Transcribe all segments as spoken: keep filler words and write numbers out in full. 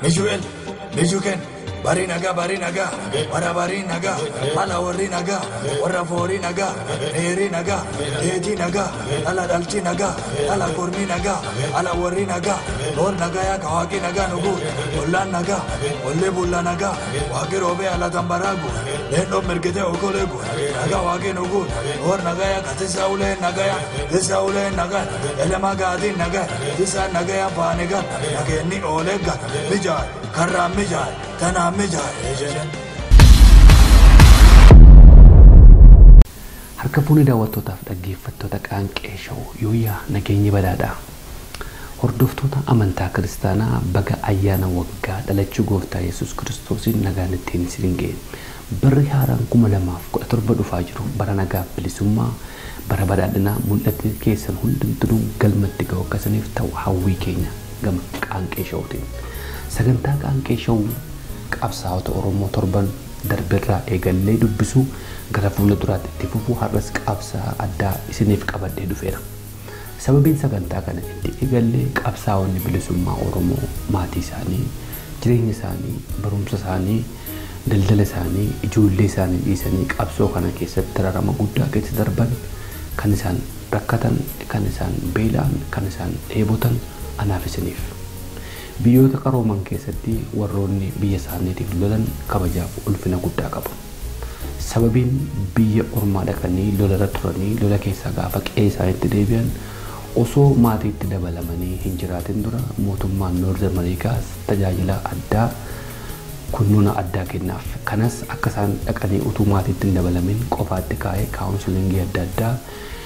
Nijuel, Nijuken, Bari naga, Bari naga, Wara Bari naga, Ala Wari naga, Wara Fori naga, Eri naga, Eji naga, Ala Dalchi naga, Ala Kurmi naga, Ala Wari naga, Lor naga ya Kawaki naga nugu, Ulan naga, Ulle Bulla naga, Waki Robe ala Tambaragu, Lendo Mergete Okolegu, Naga Waki nugu, Lor naga ya Katisa Ule naga ya, Tisa Ule naga, Elema Gadi naga, Tisa naga ya Paniga, Nageni Olega, Mijai, Karra Mijai, Tana Mijai. Harka fuuni daawwattootaaf dhaggeeffattoota qaanqee showuu yooyaa nageenyi badhaadha. Hordoftoota amantaa kiristaanaa baga ayyaana waggaa dhalachuu gooftaa Yesuus Kiristoosiin nagaan ittiin isin ga'e. Barri haaraan kuma lamaaf kudha torba dhufaa jiru bara nagaa bilisummaa bara badhaadhinaa mul'ate keessan hundumtuu galmatti ga'u akkasaniif ta'u hawwii keenya gama qaanqee showuutiin. Sagantaa qaanqee showuu qabsaa'ota Oromoo torban darbeerraa eegallee dubbisu gara fuula duraatti itti fufuu har'as qabsaa addaa isiniif qabadhee dhufeera. Sababiin sagantaa kana itti eegallee qabsaa'onni bilisummaa Oromoo maatii isaanii, jireenya isaanii, barumsa isaanii, daldala isaanii, ijoollee isaanii dhiisanii qabsoo kana keessatti dararama guddaa keessa darban kan isaan rakkatan, kan isaan beela'an, kan isaan dheebotan anaaf isiniif. Biyyoota qarooman keessatti warroonni biyya isaaniitiif lolan kabajaaf ulfina guddaa qabu. Sababiin biyya ormaa dhaqanii lolarra turanii lola keessaa gaafa qe'ee isaaniitti deebi'an osoo maatiitti dabalamanii hin jiraatin dura mootummaan Noord Ameerikaas tajaajila addaa kunnuuna addaa kennaaf. Kanas akka isaan dhaqanii utuu maatiitti hin dabalamin qofaatti kaa'ee kaawunsilingii adda addaa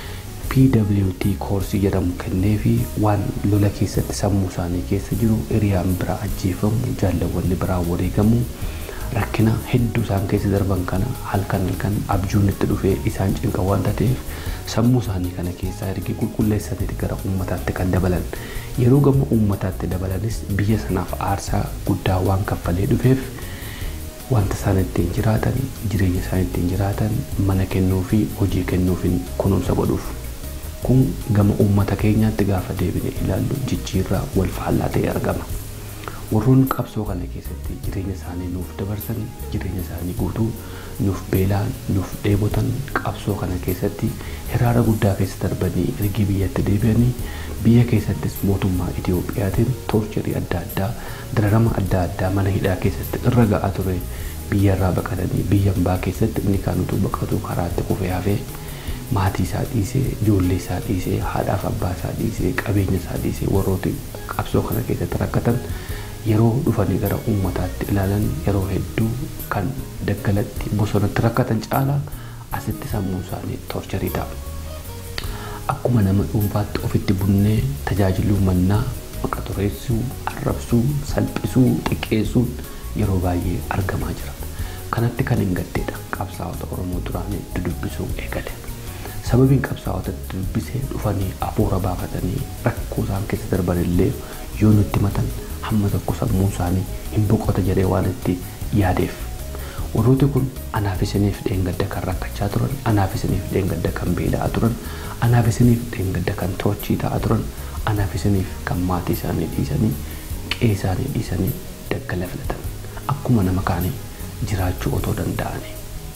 P W T koorsii jedhamu kennee fi waan lola keessatti sammuu isaanii keessa jiru hiriyaan biraa ajjeefamu jaalawwanni biraa wareegamu rakkina hedduu isaan keessa darban kana halkan halkan abjuun itti dhufee isaan cinqa waan ta'eef sammuu isaanii kana keessaa ergi qulqulleessanii gara uummataatti kan dabalan yeroo gama uummataatti dabalanis biyya sanaaf aarsaa guddaa waan kaffalee dhufeef wanta isaan ittiin jiraatan jireenya isaan ittiin jiraatan mana kennuu fi hojii kennuufiin kunuunsa godhuuf. Kun gama uummata keenyaatti gaafa deebine ilaallu jijjiirraa wal faallaa ta'e argama. Warroonni qabsoo kana keessatti jireenya isaanii nuuf dabarsan, jireenya isaanii guutuu nuuf beelaan, nuuf dheebotan qabsoo kana keessatti hiraara guddaa keessa darbanii ergi biyyatti deebi'anii biyya keessattis mootummaa Itiyoophiyaatiin toorcharii adda addaa, dararama adda addaa mana hidhaa keessatti irra ga'aa ture biyyarraa baqatanii biyya hambaa keessatti inni kaan utuu baqatu karaatti kufee hafee maatii isaa dhiisee, ijoollee isaa dhiisee, haadhaaf abbaa isaa dhiisee, qabeenya isaa dhiisee warrooti qabsoo kana keessatti rakkatan yeroo dhufanii gara uummataatti ilaalan yeroo hedduu kan daggalatti bosonatti rakkatan caalaa asitti sammuu isaanii toorcharii ta'a. Akkuma nama dhuunfaatti ofitti bunnee tajaajiluu mannaa maqaa xureessuu, arrabsuu, salphisuu, xiqqeessuun yeroo baay'ee argamaa jira. Kanatti kan hin gaddeedha qabsaa'ota Oromoo duraanii dudubbisuu eegale. Sababiin qabsaa'ota dubbisee dhufanii afuura baafatanii rakkoo isaan keessa darban illee yoo nutti matan hamma tokko sammuu isaanii hin boqota jedhee waan itti yaadeef. Warrooti kun anaaf isiniif dheengadda kan rakkachaa turan, anaaf isiniif dheengadda kan beela'aa turan, anaaf isiniif dheengadda kan toochii ta'aa turan, anaaf isiniif kan maatii isaanii dhiisanii, qe'ee isaanii dhiisanii daggala filatan. Akkuma nama kaanii jiraachuu otoo danda'anii.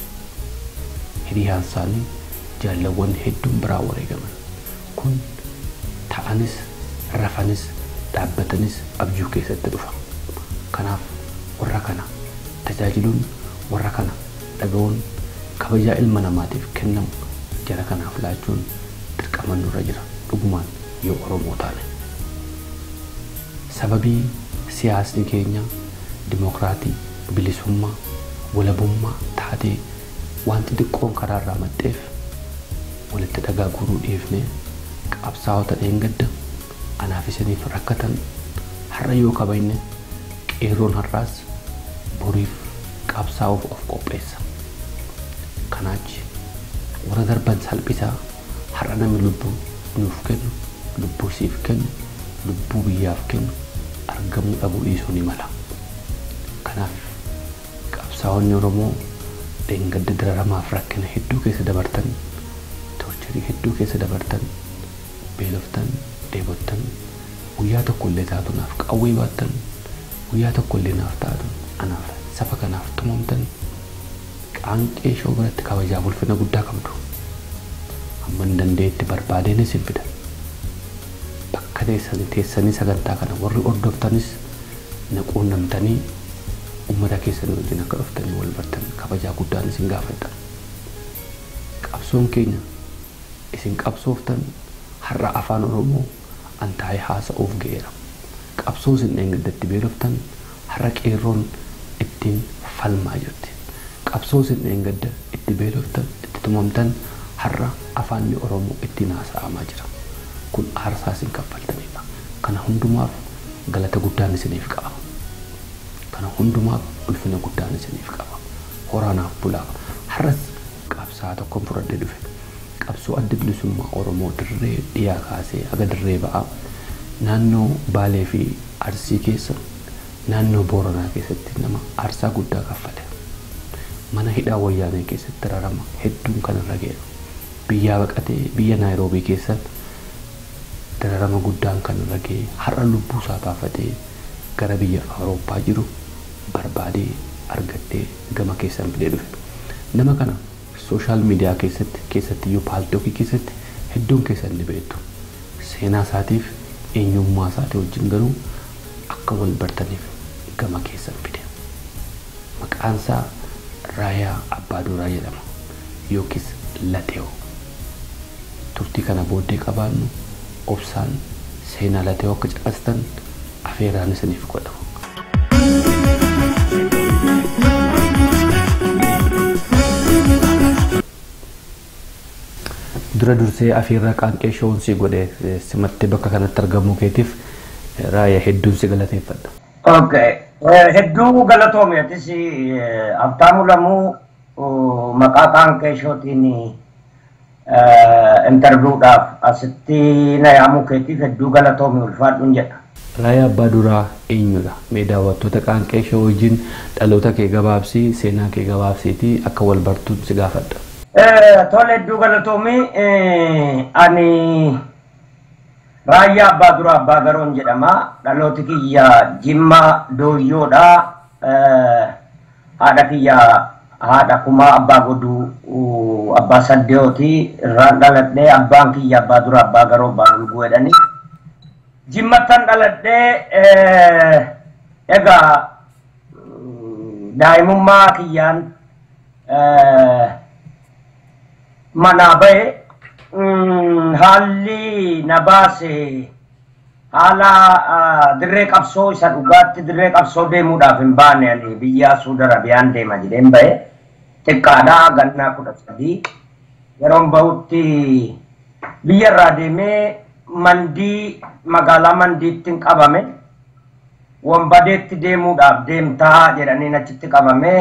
Hiriyaan isaanii jaalawwan hedduun biraa wareegaman. Kun ta'anis, rafanis, dhaabbatanis abjuu keessatti dhufa. Kanaaf warra kana tajaajiluun, warra kana dhaga'uun kabajaa ilma namaatiif kennamu jara kanaaf laachuun dirqama nurra jira dhugumaan yoo Oromoo taane. Sababii siyaasni keenya dimokiraatii, bilisummaa, walabummaa taatee wanti xiqqoon karaarraa maxxeef walitti dhagaa guruu dhiifnee qabsaa'ota dheengadda anaaf isiniif rakkatan har'a yoo kabajne qeerroon har'aas boriif qabsaa'uuf of qopheessa. Kanaachi warra darban salphisaa har'a namni lubbuu nuuf kennu, lubbuu siif kennu, lubbuu biyyaaf kennu argamuu dhabuu dhiisuu ni mala. Kanaaf qabsaa'onni Oromoo dheengadda dararamaaf rakkina hedduu keessa dabartan, toorcharii hedduu keessa dabartan, beeloftan, dheebottan, guyyaa tokko illee taatunaaf qawwee baattan guyyaa tokko illee naaf taatu anaaf saba kanaaf tumamtan qaanqee shoo biratti kabajaa ulfina guddaa qabdu. Amma hin dandeetti barbaadeen isin fida. Bakka teessanii teessanii sagantaa kana warri hordoftanis naquun namtanii ummata keessanii wajjin akka dhuftanii wal bartan kabajaa guddaan isin gaafadha. Qabsoon keenya isin qabsooftan har'a afaan Oromoo antaa'ee haasa'uuf ga'eera. Qabsoo isin eeggattatti beeloftan har'a qeerroon ittiin falmaa jirti. Qabsoo isin eeggadda itti beeloftan itti tumamtan har'a afaanni Oromoo ittiin haasa'amaa jira. Kun aarsaa isin kaffaltanidha. Kana hundumaaf galata guddaan isiniif qaba. Kana hundumaaf ulfina guddaan isiniif qaba. Horaanaaf bulaa. Har'as qabsaa tokkoon fudhadhee dhufe. Qabsoo adda bilisummaa Oromoo dirree dhiyaa kaasee aga dirree ba'aa naannoo Baalee fi Arsii keessa naannoo Booranaa keessatti nama aarsaa guddaa kaffale. Mana hidhaa wayyaanee keessatti rarama hedduun kan irra ga'e. Biyya baqatee biyya Naayiroobii keessatti dararama guddaan kan irra ga'e har'a lubbuu isaa baafatee gara biyya Awurooppaa jiru barbaadee argatee gama keessan fidee dhufe. Nama kana sooshaal miidiyaa keessatti keessatti iyyuu paaltookii keessatti hedduun keessan ni beektu. Seenaa isaatiif eenyummaa isaatii wajjin garuu akka wal bartaniif gama keessan fide. Maqaan isaa Raayaa Abbaa Duraa jedhama yookiis Lateew. Turtii kana booddee qabaannu obsaan seenaa Lateew akka caqastan afeeraan isiniif godha. Dura dursee afeerraa qaanqee shoon si godhe simattee bakka kanatti argamuu keetiif Raayaa hedduun si galateeffadha. Okay. Hedduu galatoomii atis Abtaamuu Lamuu maqaa qaanqee shootiin interviewudhaaf asitti na yaamuu keetiif hedduu galatoomii ulfaadhuun jedha. Raayaa Abbaa Duraa eenyudha? Mee daawwattoota qaanqee shoo wajjin dhaloota kee gabaabsii seenaa kee gabaabsiitii akka wal bartuun si gaafadha. Tole hedduu galatoomii ani Raayaa Abbaa Duraa Abbaa Garoon jedhama. Dhalooti kiyya Jimma Dooyyoodha. Haadha kiyya haadha Kumaa Abbaa Goduu Abbaa Saddeeyooti. Irraan dhaladhee abbaan kiyya Abbaa Duraa Abbaa Garoo Abbaa Gulguu jedhani. Jimmattan dhaladhee egaa daa'imummaa kiyyaan manaa bahe haalli na baase haala dirree qabsoo isa dhugaatti dirree qabsoo deemuudhaaf hin baane ani biyya Suudi Arabiyaan deema jedheen bahe xiqqaadhaa gannaa kudha sadii yeroon bahutti biyya irraa deemee mandii magaalaa mandiitti qabame wambadeetti deemuudhaaf deemtaa jedhanii achitti qabame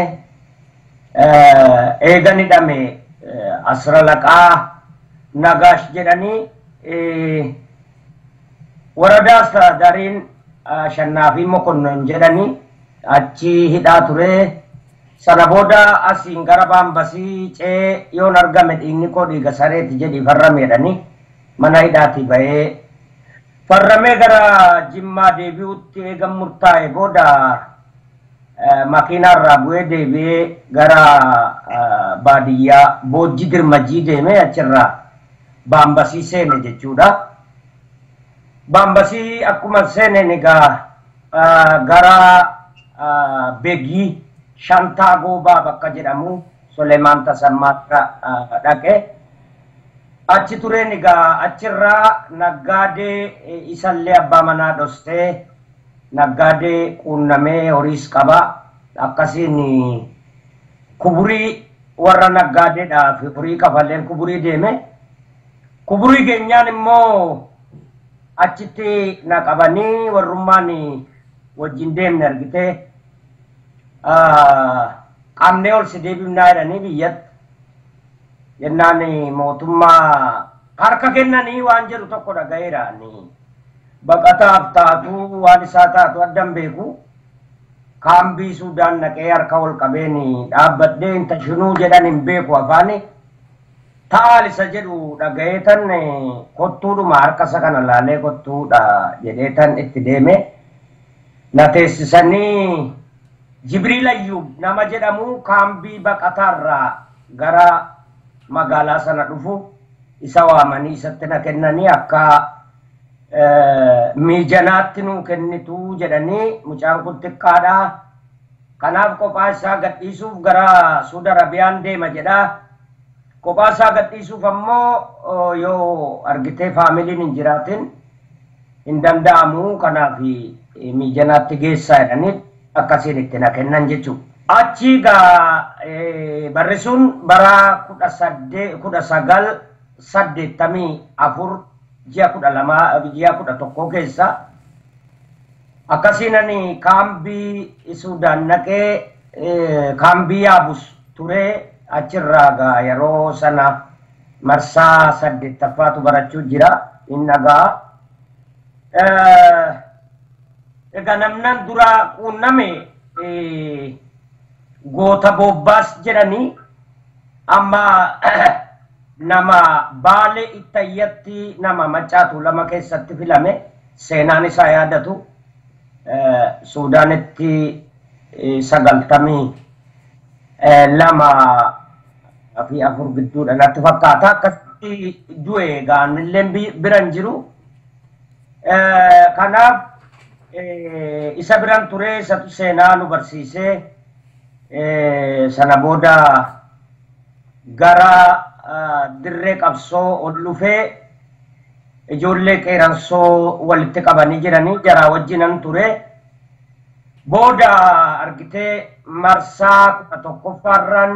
eegan hidhame asra laqaa Nagaash jedhanii waradaa Astaadariin Shannaafi Mokonnon jedhanii achi hidhaa ture. Sana booda asiin gara Baambasii cee yoon argame dhiigni koo dhiiga sareeti jedhii farrame jedhanii mana hidhaati bahee farramee gara Jimmaa deebi'utti eegan murtaa'e booda makiinaarraa bu'ee deebi'ee gara baadiyyaa Boojji Dirmajii deemee achirraa Baambasii seene jechuudha. Baambasii akkuma seeneen egaa gara Beegii Shantaa Goobaa bakka jedhamu Soleemaan Tasammaatti dhaqe. Achi tureen egaa achirraa naggaadee isallee abbaa manaa dhostee naggaadee quunnamee horiis qaba. Akkasiin kuburii warra naggaadeedhaaf horii kafalleen kuburii deeme. Kuburii keenyaan immoo achitti na qabanii warrummaan wajjin deemne argite qaamnee ol si deebifnaa jedhanii biyyatti jennaan mootummaa harka kennanii waan jedhu tokko dhaga'eera. Baqataaf taatu waan isaa taatu addan beeku kaambii Suudaan naqee harka ol qabeen dhaabbadhee inta shinuu jedhan hin beeku afaani. Taalisa jedhu dhaga'eetan kottuudhuma harka isa kana laalee kottuudha jedheetan itti deeme na teessisanii Jibriil Ayyuub nama jedhamu kaambii baqataarraa gara magaalaa sana dhufu isa waamanii isatti na kennanii akka miijanaatti nuu kennitu jedhanii mucaan kun xiqqaadha. Kanaaf kophaa isaa gadhiisuuf gara Suudi Arabiyaan deema jedha. Kophaa isaa gadhiisuuf ammoo yoo argitee faamiliin hin jiraatin hin danda'amu. Kanaaf miijanaatti geessaa jedhanii akkasiin itti na kennan jechuudha. Achi gaa barri sun bara kudha sagal saddeettamii afur ji'a kudha lama ji'a kudha tokko keessa akkasiin ani kaambii Suudaan naqee kaambii yaabus ture. Achirraa gaa yeroo sana marsaa saddeettaffaatu barachuu jira inni gaa egaa namnan dura quunname goota boobbaas jedhanii amma nama Baale Ittayyatti nama Maccaatu lama keessatti filame seenaan isaa yaadatu Suudaanitti sagaltamii lama fi afur gidduudha natti fakkaata akkasitti du'e gaanillee biran jiru. Kanaaf isa biran ture isatu seenaa nu barsiisee sana booda gara dirree qabsoo ol dhufee ijoollee qeeransoo walitti qabanii jiranii jaraa wajjinan ture. Booda argitee marsaa kudha tokkoffaarraan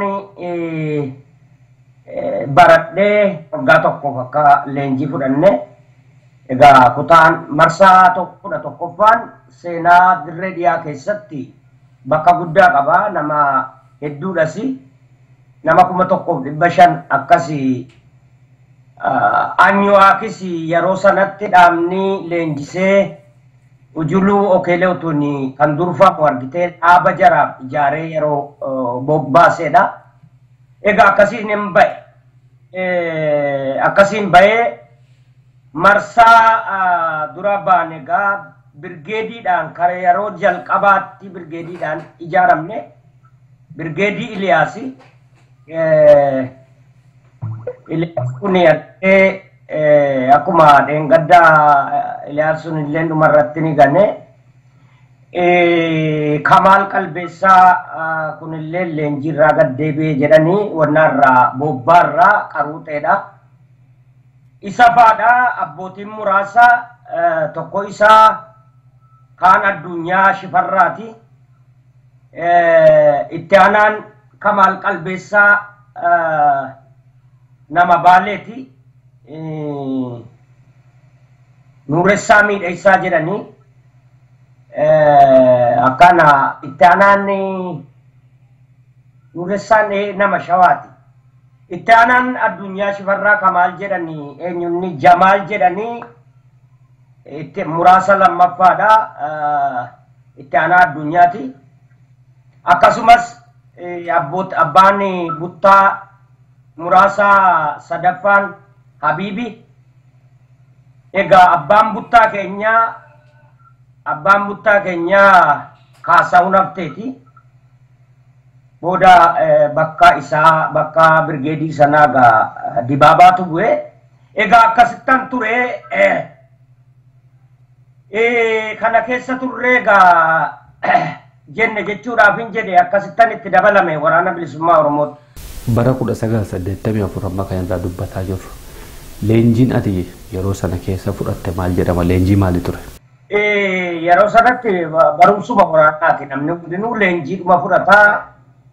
baradhee waggaa tokkoof akka leenjii fudhanne. Egaa kutaan marsaa kudha tokkoffaan seenaa dirree dhiyaa keessatti bakka guddaa qaba. Nama hedduudhas nama kuma tokkoof dhibba shan akkasii Anyuwaakis yeroo sanatti dhaabni leenjisee Ujuluu Okeelee utuun kan durfamu argitee dhaaba jaraaf ijaaree yeroo bobbaasedha. Egaa akkasiin hin ba'e akkasiin ba'ee marsaa dura baane egaa birgeediidhaan kare yeroo jalqabaatti birgeediidhaan ijaaramne birgeedii Iliyaasi Iliyaas kun akkuma dheengaddaa Iliyaas sun illee dhumarratti ni gane. Kamaal Qalbeessaa kun illee leenjiirraa gad deebi'ee jedhanii wannaarraa bobbaarraa qaruuxeedha. Isa faadha abbootiin muraasa tokko isaa kaan addunyaa Shifarraati. Itti aanaan Kamaal Qalbeessaa nama Baaleeti. Nuuressaa Miidhagsaa jedhanii akkana itti aanaan Nuuressaan nama Shawaati. Itti aanaan addunyaa Shifarraa Kamaal jedhanii eenyunni Jamaal jedhanii itti muraasa lammaffaadha. Itti aanaa addunyaati. Akkasumas abbaan buttaa muraasa sadaffaan Habiibi. Egaa abbaan buttaa keenyaa abbaan buttaa keenyaa Kaasaawun Hafteeti. Booda bakka isaa bakka birgeedii sanaa gaa Dibaabaatu bu'e. Egaa akkasittan ture kana keessa turre gaa jenne jechuudhaaf hin jedhe akkasittan itti dabalame waraana bilisummaa Oromooti. Bara kudha sagal saddeettamii afur amma kan irraa dubbataa jirru. Leenjiin ati yeroo sana keessa fudhatte maal jedhama? Leenjii maali ture? Yeroo sanatti barumsuma waraanaati. Namni hundinuu leenjiidhuma fudhataa.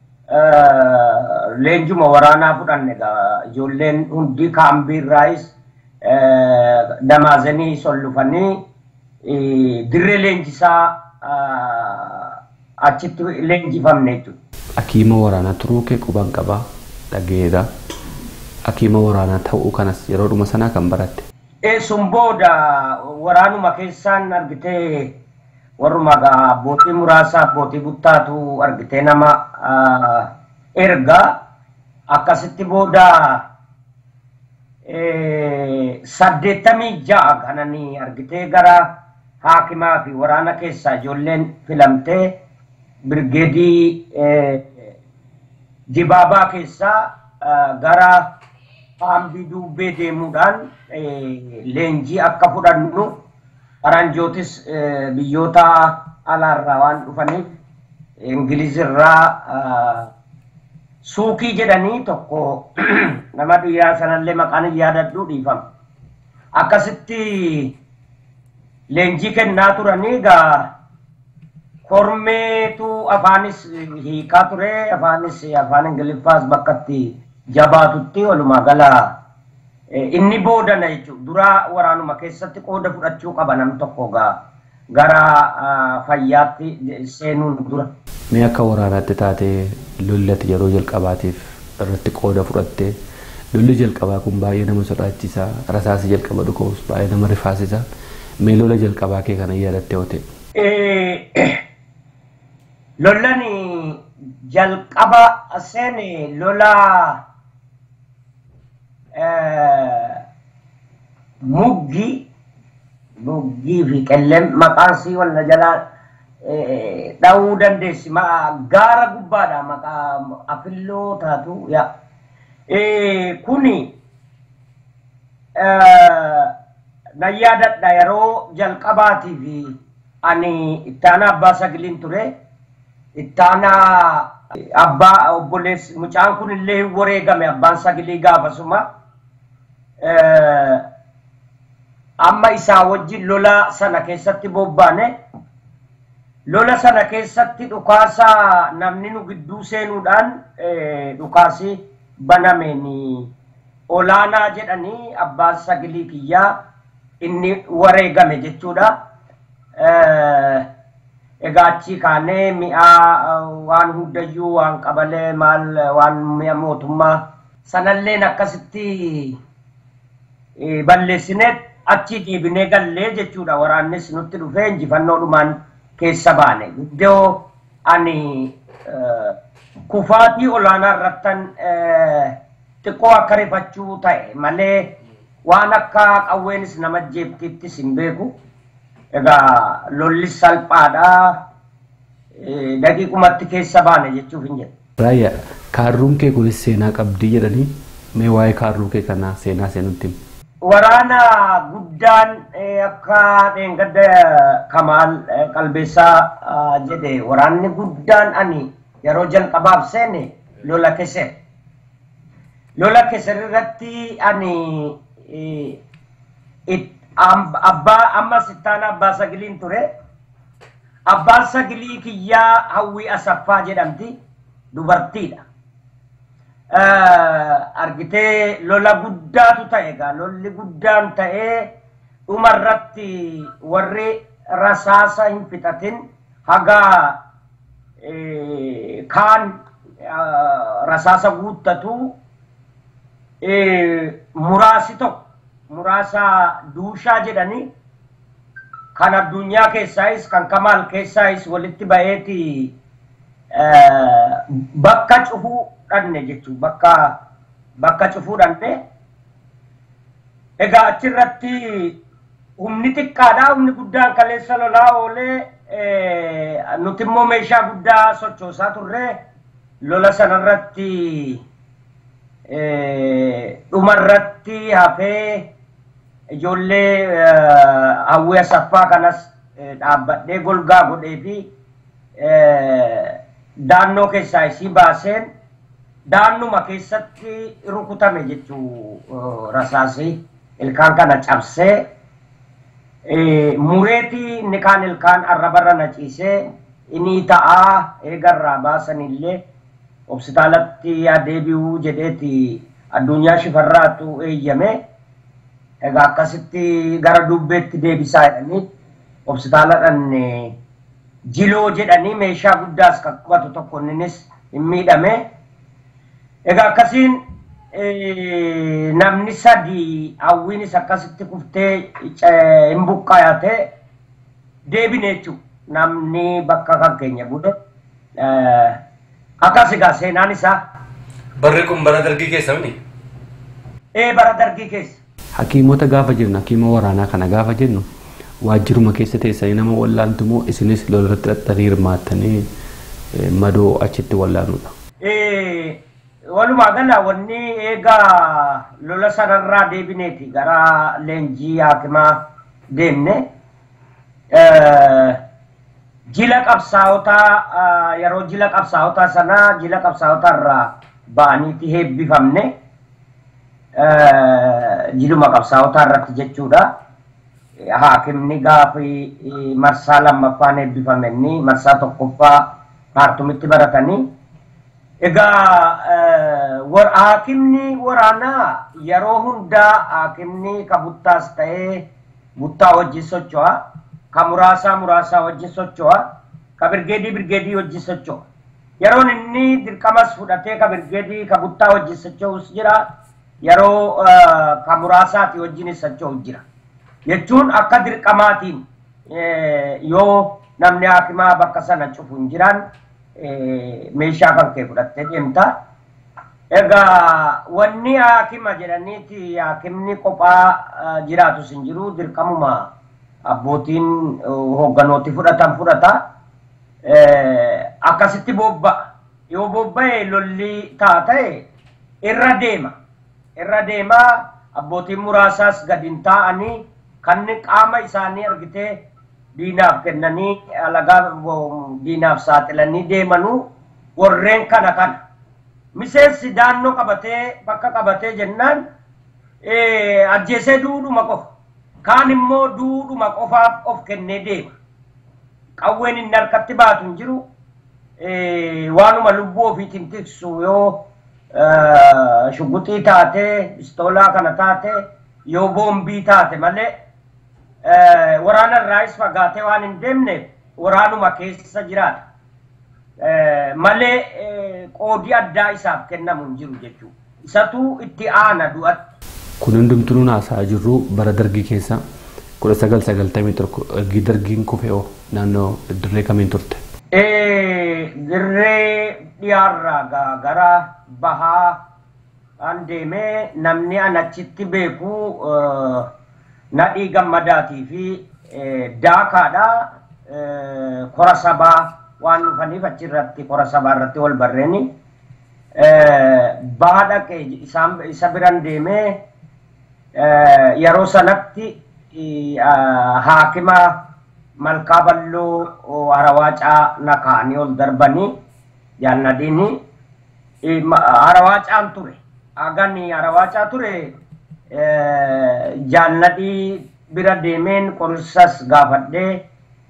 Leenjuma waraanaa fudhanne egaa ijoolleen hundi kaambiirraayis damaazanii sollufanii dirree leenjisaa achitti leenjifamne jechuudha. Akiima waraanaa turuu kee quban qabaa dhageera. Akiima waraanaa ta'uu kanas yeroo dhuma sanaa kan baratte. Sun booda waraanuma keessaan argitee warruma abbootii muraasa abbootii buttaatu argitee nama erga akkasitti booda saddeettamii ja'a kananii argitee gara haakimaa fi waraana keessaa ijoolleen filamtee birgeedii Dibaabaa keessaa gara Haambii Dubbee deemuudhaan leenjii akka fudhannu Faranjootis biyyoota alaarraa waan dhufaniif Ingilizirraa suukii jedhanii tokko nama dhiiraa sanallee maqaan yaadadhu dhiifama. Akkasitti leenjii kennaa turanii egaa kormeetu afaanis hiikaa ture, afaanis afaan Ingiliffaas bakkatti jabaatutti walumaa gala inni boodana jechuudha. Dura waraanuma keessatti qooda fudhachuu qaba nam tokko gaa gara fayyaatti seenuun dura. Mee akka waraanaatti taatee lollatti yeroo jalqabaatiif irratti qooda fudhattee lolli jalqabaa kun baay'ee nama sodaachisaa, rasaasi jalqaba dhukaa'us baay'ee nama rifaasisaa. Mee lola jalqabaa kee kana yaadattee oote? Lollani jalqaba seene lola muggi muggi fi qellem maqaan sii walla jalaa dha'uu dandeessi. Gaara gubbaadha maqaa afilloo taatu yaa. Kuni na yaadadha yeroo jalqabaatii fi ani ittaana abbaa sagiliin ture. Ittaana abbaa obboleessi mucaan kun illee wareegame abbaan sagilii gaafasuma. Amma isaa wajjin lola sana keessatti bobbaane. Lola sana keessatti dhukaasa namni nu gidduu seenuudhaan dhukaasi banameen olaanaa jedhanii abbaan sagilii kiyyaa inni wareegame jechuudha. Egaa achi kaanee mi'a waan hundayyuu waan qabalee maal waan mi'a mootummaa sanalleen akkasitti balleessineet achi deebinee gallee jechuudha. Waraannis nutti dhufee injifannoodhumaan keessa baane. Iddoo ani kufaatii olaanaa irrattan xiqqoo akka rifachuu ta'e malee waan akka qawweenis nama jeebtiittis hin beeku. Egaa lolli salphaadha. Daqiiqumatti keessa baane jechuuf hin jedhu. Raayyaa kaarruun kee kunis seenaa qabdii jedhanii mee waa'ee kaarruu kee kanaa seenaa seenutti? Waraana guddaan akka dheengadda Kamaal Qalbeessaa jedhe waraanni guddaan ani yeroo jalqabaaf seene lola Keser. Lola Keser irratti ani abbaa ammas ittaana abbaa sagiliin ture. Abbaan sagilii kiyyaa Hawwii Asaffaa jedhamti, dubartiidha. Argitee lola guddaatu ta'e egaa lolli guddaan ta'ee dhumarratti warri rasaasa hin fixatin haga kaan rasaasa guuttatu muraasi tokko muraasa duushaa jedhanii kan addunyaa keessaayis kan Kamaal keessaayis walitti ba'eeti bakka cufuu dhanne jechuun bakka bakka cufuu dhanne. Egaa achirratti humni xiqqaadha, humni guddaan kaleessa lolaa oolee nuti immoo meeshaa guddaa sochoosaa turre lola sanarratti dhumarratti hafee ijoollee Hawwii Asaffaa kanas dhaabbadhee golgaa godhee fi daannoo keessaa isii baaseen daannuma keessatti rukutame jechuu rasaasii ilkaan kana cabsee mureetii inni kaan ilkaan arrabarra naciisee inni ta'aa eegarraa baasanillee hospitaalatti deebi'uu jedheeti addunyaa shifarraatu eeyyame. Egaa akkasitti gara Dubbeetti deebisaa jedhanii hospitaaladhaan Jiloo jedhanii meeshaa guddaas kan qabatu tokko innis hin miidhame. Egaa akkasiin namni sadii Hawwiinis akkasitti kuftee hin buqqaayatee deebine jechuudha. Namni bakka kan keenya bude akkas egaa seenaan isaa. Barri kun bara dargii keessa miti? Ee bara dargii keessa. Hakiimota gaafa jennu hakiima waraanaa kana gaafa jennu waajjiruma keessa teessanii nama wallaantu moo isinis lolirratti xaxxanii hirmaattanii madoo achitti wallaanuudha? Walumaa gala wanni egaa lola sanarraa deebineeti gara leenjii haakimaa deemne. Jila qabsaa'otaa yeroo jila qabsaa'otaa sanaa jila qabsaa'otaa irraa ba'aniiti heebbifamne. Jiluma qabsaa'otaa irratti jechuudha. Haakimni gaafi marsaa lammaffaan eebbifamenni marsaa tokkoffaa kaartumitti baratanii. Egaa haakimni waraanaa yeroo hundaa haakimni ka buttaas ta'ee buttaa wajjin socho'a. Ka muraasaa muraasaa wajjin socho'a. Ka birgeedii birgeedii wajjin socho'a. Yeroon inni dirqamas fudhatee ka birgeedii ka buttaa wajjin socho'us jira. Yeroo ka muraasaati wajjin socho'u jira. Jechuun akka dirqamaatiin yoo namni haakimaa bakka sana cufu hin jiran meeshaa kan kee fudhattee deemta. Egaa wanni haakima jedhaniiti haakimni kophaa jiraatus hin jiru dirqamuma abbootiin hoogganooti fudhatan fudhata. Akkasitti bobba'a. Yoo bobba'e lolli taata'e irra deema. Irra deema abbootiin muraasaas gadi hin taa'anii kan qaama isaanii argitee diinaaf kennanii alagaa diinaaf saaxilanii deemanuu warreen kana kana. Miseensi daannoo qabatee bakka qabatee jennaan ajjeesee duudhuma qofa. Kaan immoo duudhuma qofaaf of kennee deema. Qawween inni harkatti baatu hin jiru. Waanuma lubbuu ofiitiin tiksu yoo shugguxii taate, pistoolaa kana taate, yoo boombii taate malee waraana irraas fagaatee waan hin deemneef waraanuma keessa jiraata. Malee qoodii addaa isaaf kennamu hin jiru jechuudha. Isatu itti aana du'atti. Kun hundumtuu haasaa jirru bara dargii keessa kudha sagal sagaltamii tokko ergi dargiin kufe'oo naannoo dirree kamiin turte? Dirree dhiyaarraa gara bahaa an deemee namni an achitti beeku Nadhii Gammadaatii fi Daakaadha. Kora sabaa waan dhufaniif achirratti kora sabaa irratti wal barreeni. Baha dhaqee isa biran deemee yeroo sanatti haakima malkaa balloo Harawaacaa nakaanii ol darbanii jaannadiini Harawaacaan ture. Agani Harawaacaa ture jaannadii bira deemeen qorsas gaafadhee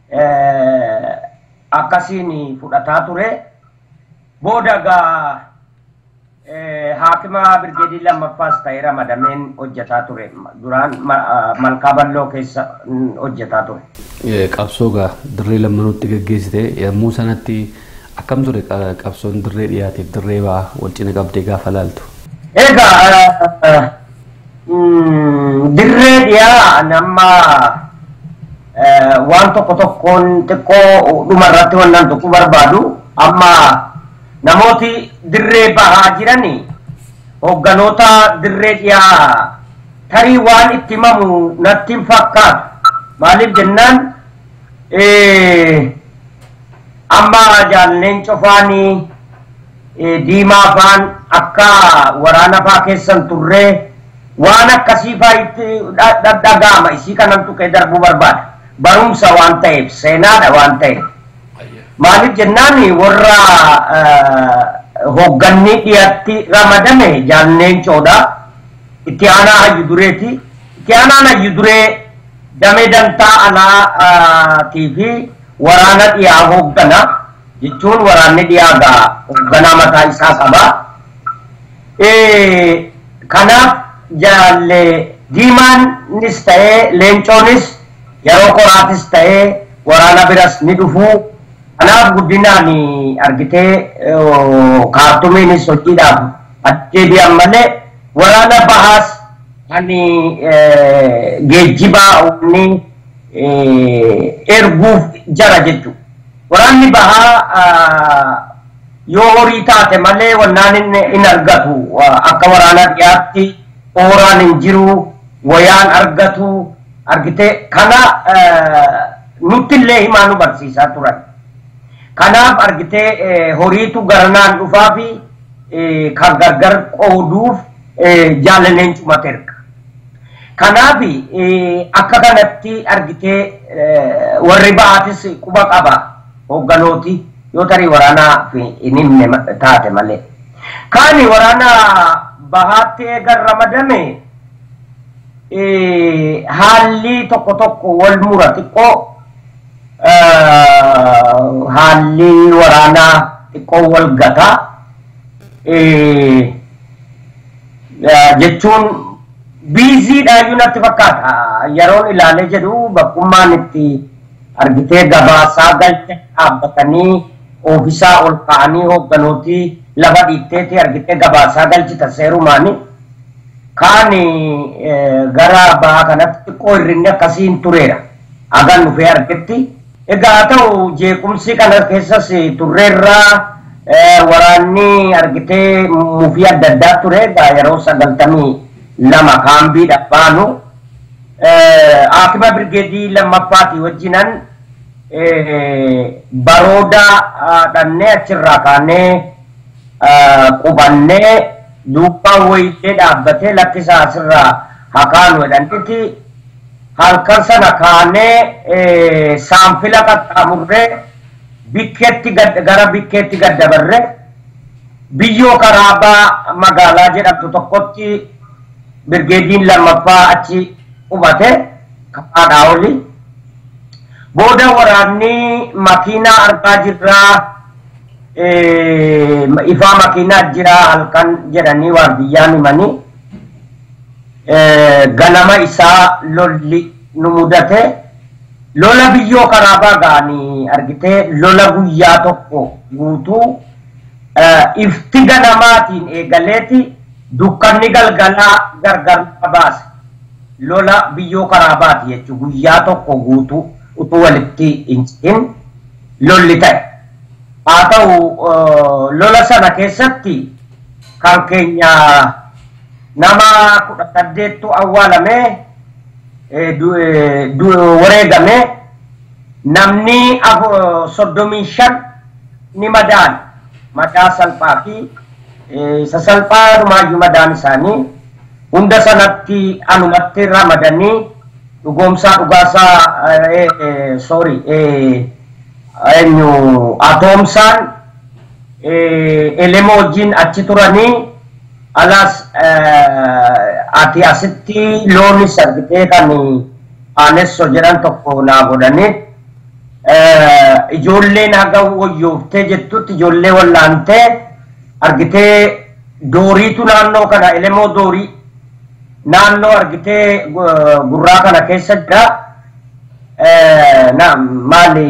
akkasiin fudhataa ture. Booda gaa haakima birgeedii lammaffaas ta'ee ramadameen hojjetaa ture. Duraan malkaa balloo keessa hojjetaa ture. Qabsoo gaa dirree lammanuutti gaggeessite yommuu sanatti akkam ture qabsoon dirree dhiyaateef dirree ba'aa wal cina qabdee gaafa laaltu? Egaa dirree dhiyaa nama waan tokko tokkoon xiqqoo dhumarratti wannan tokko barbaadu. Amma namooti dirree bahaa jiranii hoogganoota dirree dhiyaa tarii waan itti himamu natti hin fakkaatu. Maaliif jennaan amma jaalleen cofaanii diimaa faan akka waraana faa keessan turree waan akkasii faa itti dhaga'ama. Isii kanan tuqee darbuu barbaada. Barumsa waan ta'eef seenaadha waan ta'eef. Maaliif jennaan warra hoogganni dhiyaatti ramadame jaalleen coodha. Itti aanaa hayyu dureeti. Itti aanaan hayyu duree damee dantaa alaatii fi waraana dhiyaa hooggana jechuun waraanni dhiyaa gaa hoogganaa mataa isaa qaba. Kanaaf jaalle diimaanis ta'ee leencoonis yeroo qoraatis ta'ee waraana biras ni dhufu. Kanaaf guddinaan argitee kaartumiinis hojiidhaaf deebi'an malee waraana bahaas kan geejjibaa uumni erguuf jara jechuudha. Waraanni bahaa yoo horii taate malee wannaan hin argatu. Akka waraana dhiyaatti hooraan hin jiru, wayaan argatu, argite kana nutti illee himaa nu barsiisaa turan. Kanaaf argite horiitu garanaan dhufaa fi kan gargar qooduuf jaalalleen cumateerga. Kanaaf akka kanatti argite warri ba'aatis quba qaba hoogganooti yoo tarii waraanaa fi inni himne taate malee. Kaani waraana bahaatti eegan ramadame haalli tokko tokko wal mura xiqqoo haalli waraanaa xiqqoo wal gata jechuun biiziidha natti fakkaata yeroon ilaalee jedhu bakkummaan itti argitee gabaasaa galcha dhaabbatanii oofisaa ol ka'anii hoogganooti lafa dhiitteeti argitee gabaasaa galchita seerumaani kaani gara bahaa kanatti xiqqoo hirrinni akkasiin tureera agan dhufee argetti egaa ta'u jeequmsi kana keessas turreerraa waraanni argitee mufii adda addaa ture egaa yeroo sagaltamii lama kaambiidha baanu Akima Brigedii lammaffaati wajjinan barooda dhannee achirraa kaanee qubannee duubbaan wayitee dhaabbatee lakkisaa asirraa hakaanu jedhantiti halkan sana kaanee saanfila qaxxaamurree bikkeetti gara bikkeetti gaddabarre biyyoo karaabaa magaalaa jedhamtu tokkotti Brigediin lammaffaa achi qubate kaadhaa oli booda waraanni makiinaa argaa jirraa ifaa makiinaa jira halkan jedhanii waardiyyaan himanii ganama isaa lolli nu mudate lola biyyoo karaabaa ga'anii argitee lola guyyaa tokko guutuu ifti ganamaatiin eegaleeti dukkanni galgalaa gargar baase lola biyyoo karaabaati jechuun guyyaa tokko guutuu utuu walitti hin cihin lolli ta'e. Haa ta'u lola sana keessatti kan keenya nama kudha saddeettu awwaalame wareegame namni soddomii shan ni madaan madaa salphaa fi sasalphaa rumaayyuu madaan isaanii hunda sanatti anumatti ramadanii dhugoomsaa dhugaasaa sorry eenyu atoomsaan elema wajjin achi turanii alas ati asitti loonis argitee kan aanesso jedhan tokko naa godhanii ijoolleen haga wayyooftee jettutti ijoollee wallaantee argitee dooriitu naannoo kana elemoo doorii naannoo argitee gurraa kana keessa jira na maali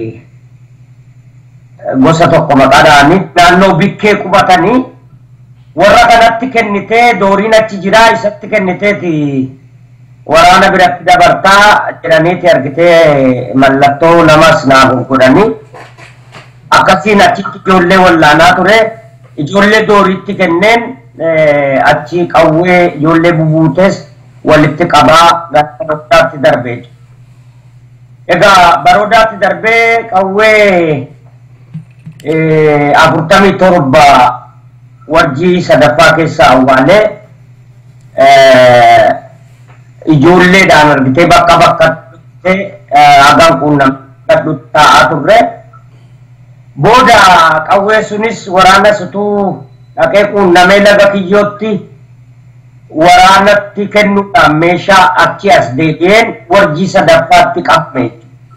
gosa tokko maqaadhaani naannoo bikkee qubatanii warra kanatti kennitee dooriin achi jira isatti kenniteeti waraana biratti dabartaa jedhaniiti argitee mallattoo namas naa godhanii akkasiin achitti ijoollee wallaanaa ture ijoollee dooriitti kenneen achi qawwee ijoollee bubuutes walitti qabaa gara baroodaatti darbee egaa baroodaatti darbee qawwee afurtamii torba wajjii sadaffaa keessa awwaalee ijoolleedhaan argitee bakka bakkatti hagaan quunnamee taa'aa turre booda qawwee sunis waraana sutuu dhaqee quunnamee laga kiyyootti waraanatti kennuudhaan meeshaa achi as deebi'een warjii sadaffaatti qabame.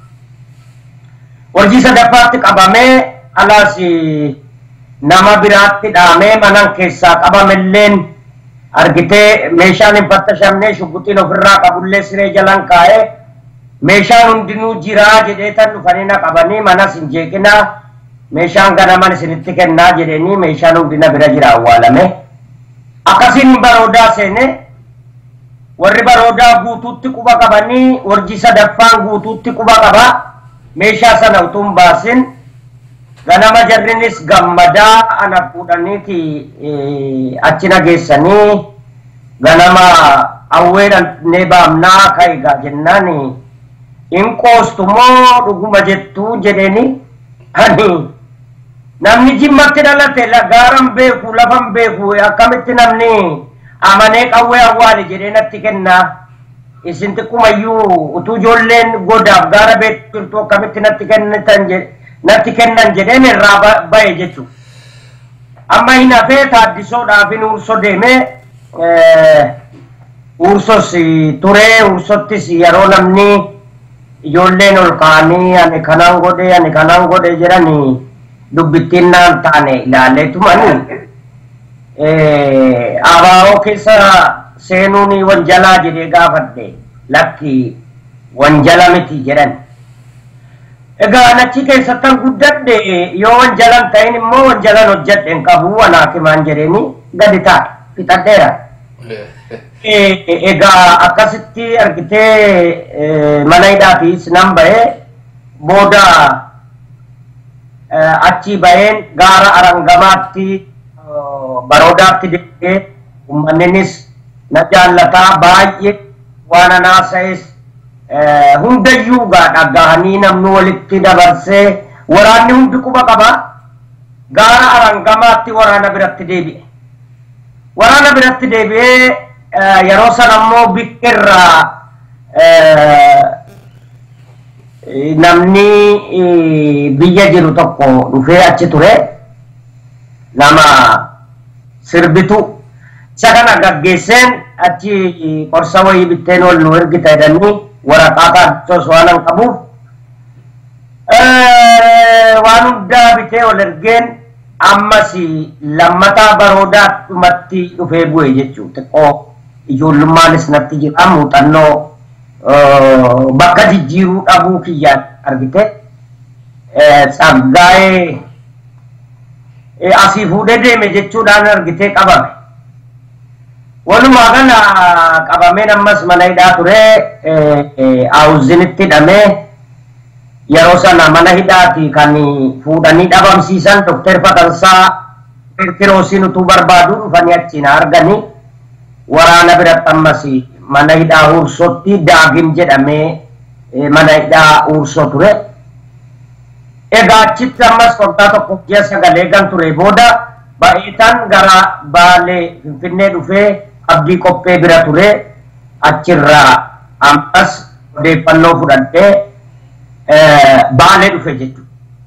Warjii sadaffaatti qabamee alaas nama biraatti dhaamee manan keessaa qabamelleen argitee meeshaan hin fattashamne shugguxiin ofirraa qabullee siree jalan kaa'ee meeshaan hundinuu jiraa jedhee tan dhufanii na qabanii manas hin jeeqinaa meeshaan ganaman isinitti kennaa jedhanii meeshaan hundina bira jira awwaalame. Akkasiin baroodaa seene warri baroodaa guutuutti quba qabanii warjii sadaffaan guutuutti quba qabaa meeshaa sana utuu hin baasin ganama jarrinis gammadaa ana fuudhaniiti achi nageessanii ganama awweedhan ne baamnaa kaigaa jennaani in qoostumoo dhuguma jettuu jedheeni ani namni jimmatti dhalate gaaran beeku lafan beeku akkamitti namni amanee qawwee awwaali jedhee natti kennaa isin xiqqumaayyuu utuu ijoolleen godaaf gaara beektu jirtu akkamitti natti kennitan natti kennan jedheen irraa ba'e jechuudha. Amma hin hafee taaddisoodhaaf hin ursoo deemee ursos turee ursottis yeroo namni ijoolleen ol ka'anii ani kanaan godhe ani kanaan godhe jedhanii dubbittiin naan taane ilaaleetumanii abaa'oo keessa seenuun wanjalaa jedhee gaafadhe lakki wanjala miti jedhan. Egaa achi keessattan guddadhe yoo wanjalan ta'in immoo wanjalan hojjedhen qabu wanaakimaan jedheeni gadi taa'e fixadheera. Egaa akkasitti argitee mana hidhaatiis nan ba'ee booda achi ba'een gaara arangamaatti baroodaatti deemee uummanninis na jaallataa baay'ee waan anaasa'es hundayyuu dhagahanii namni walitti dabarsee waraanni hundi quba qaba gaara arangamaatti waraana biratti deebi'e. Waraana biratti deebi'ee yeroo san ammoo biqqirraa namni biyya jiru tokko dhufee achi ture nama sirbitu isa kana gaggeesseen achi qorsa wayii bitteen ol nu ergita jedhanii waraqaa taaddisoos waanan qabuuf waan hundaa bitee ol ergeen ammas lammataa baroodaatti dhufee bu'e jechuudha. Xiqqoo ijoollumaanis natti jira muuxannoo bakka jijjiiruu dhabuu kiyyaan argite Tsaggaayee asii fuudhee deeme jechuudhaan argitee qabame. Walumaa kana qabameen ammas mana hidhaa ture Awuzinitti hidhamee yeroo sana mana hidhaati kan fuudhanii dhabamsiisan Doktor Fatansaa Kirkiroosiin utuu barbaadu dhufanii achiin arganii waraana biratti ammas mana hidhaa Hursootti Daagim jedhamee mana hidhaa Hursoo ture. Egaa achitti ammas waggaa tokko ji'a sagalee gan ture booda baay'eetaan gara Baalee Finfinnee dhufee Abdii Qophee bira ture achirraa ammas odeeffannoo fudhadhee Baalee dhufe jechuudha.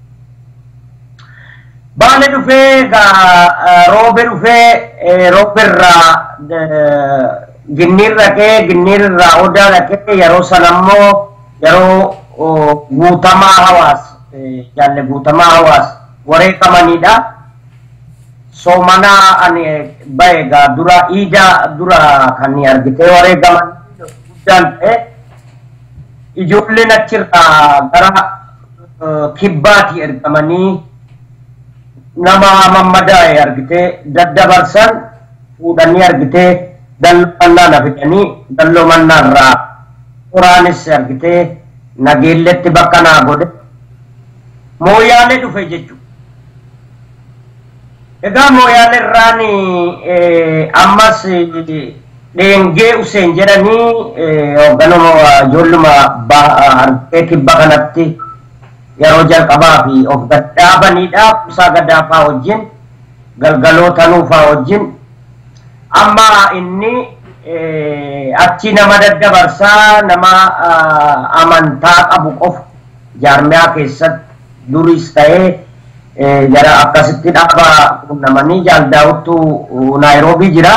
Baalee dhufee roobe dhufee rooberraa ginniir dhaqee ginniirraa odaa dhaqee yeroo sana ammoo yeroo guutamaa hawaas jaalle guutamaa hawaas wareegamanidha. Soomanaa ani baegaa dura iida dura kan argitee wareegaman guddaan ta'e ijoolleen achirraa gara kibbaatti ergamanii nama mammadaa'e argitee daddabarsan fuudhanii argitee dalloo na fidanii dalloo mannaarraa qoraanis argitee nageelletti bakka naa godhe mooyaalee dhufe jechuudha. Egaa mooyaalee irraan ammas Dheengee Useen jedhanii hoogganama ijoolluma argitee kibba kanatti yeroo jalqabaa fi of gadhaabanidha. Kuusaa Gadaafaa wajjin galgaloota nuufaa wajjin amma inni achi nama daddabarsaa nama amantaa qabu qofa jaarmiyaa keessatti duris ta'ee jara akkasitti dhaaba qunnamanii Jaaldaawuttu Naayiroobii jira.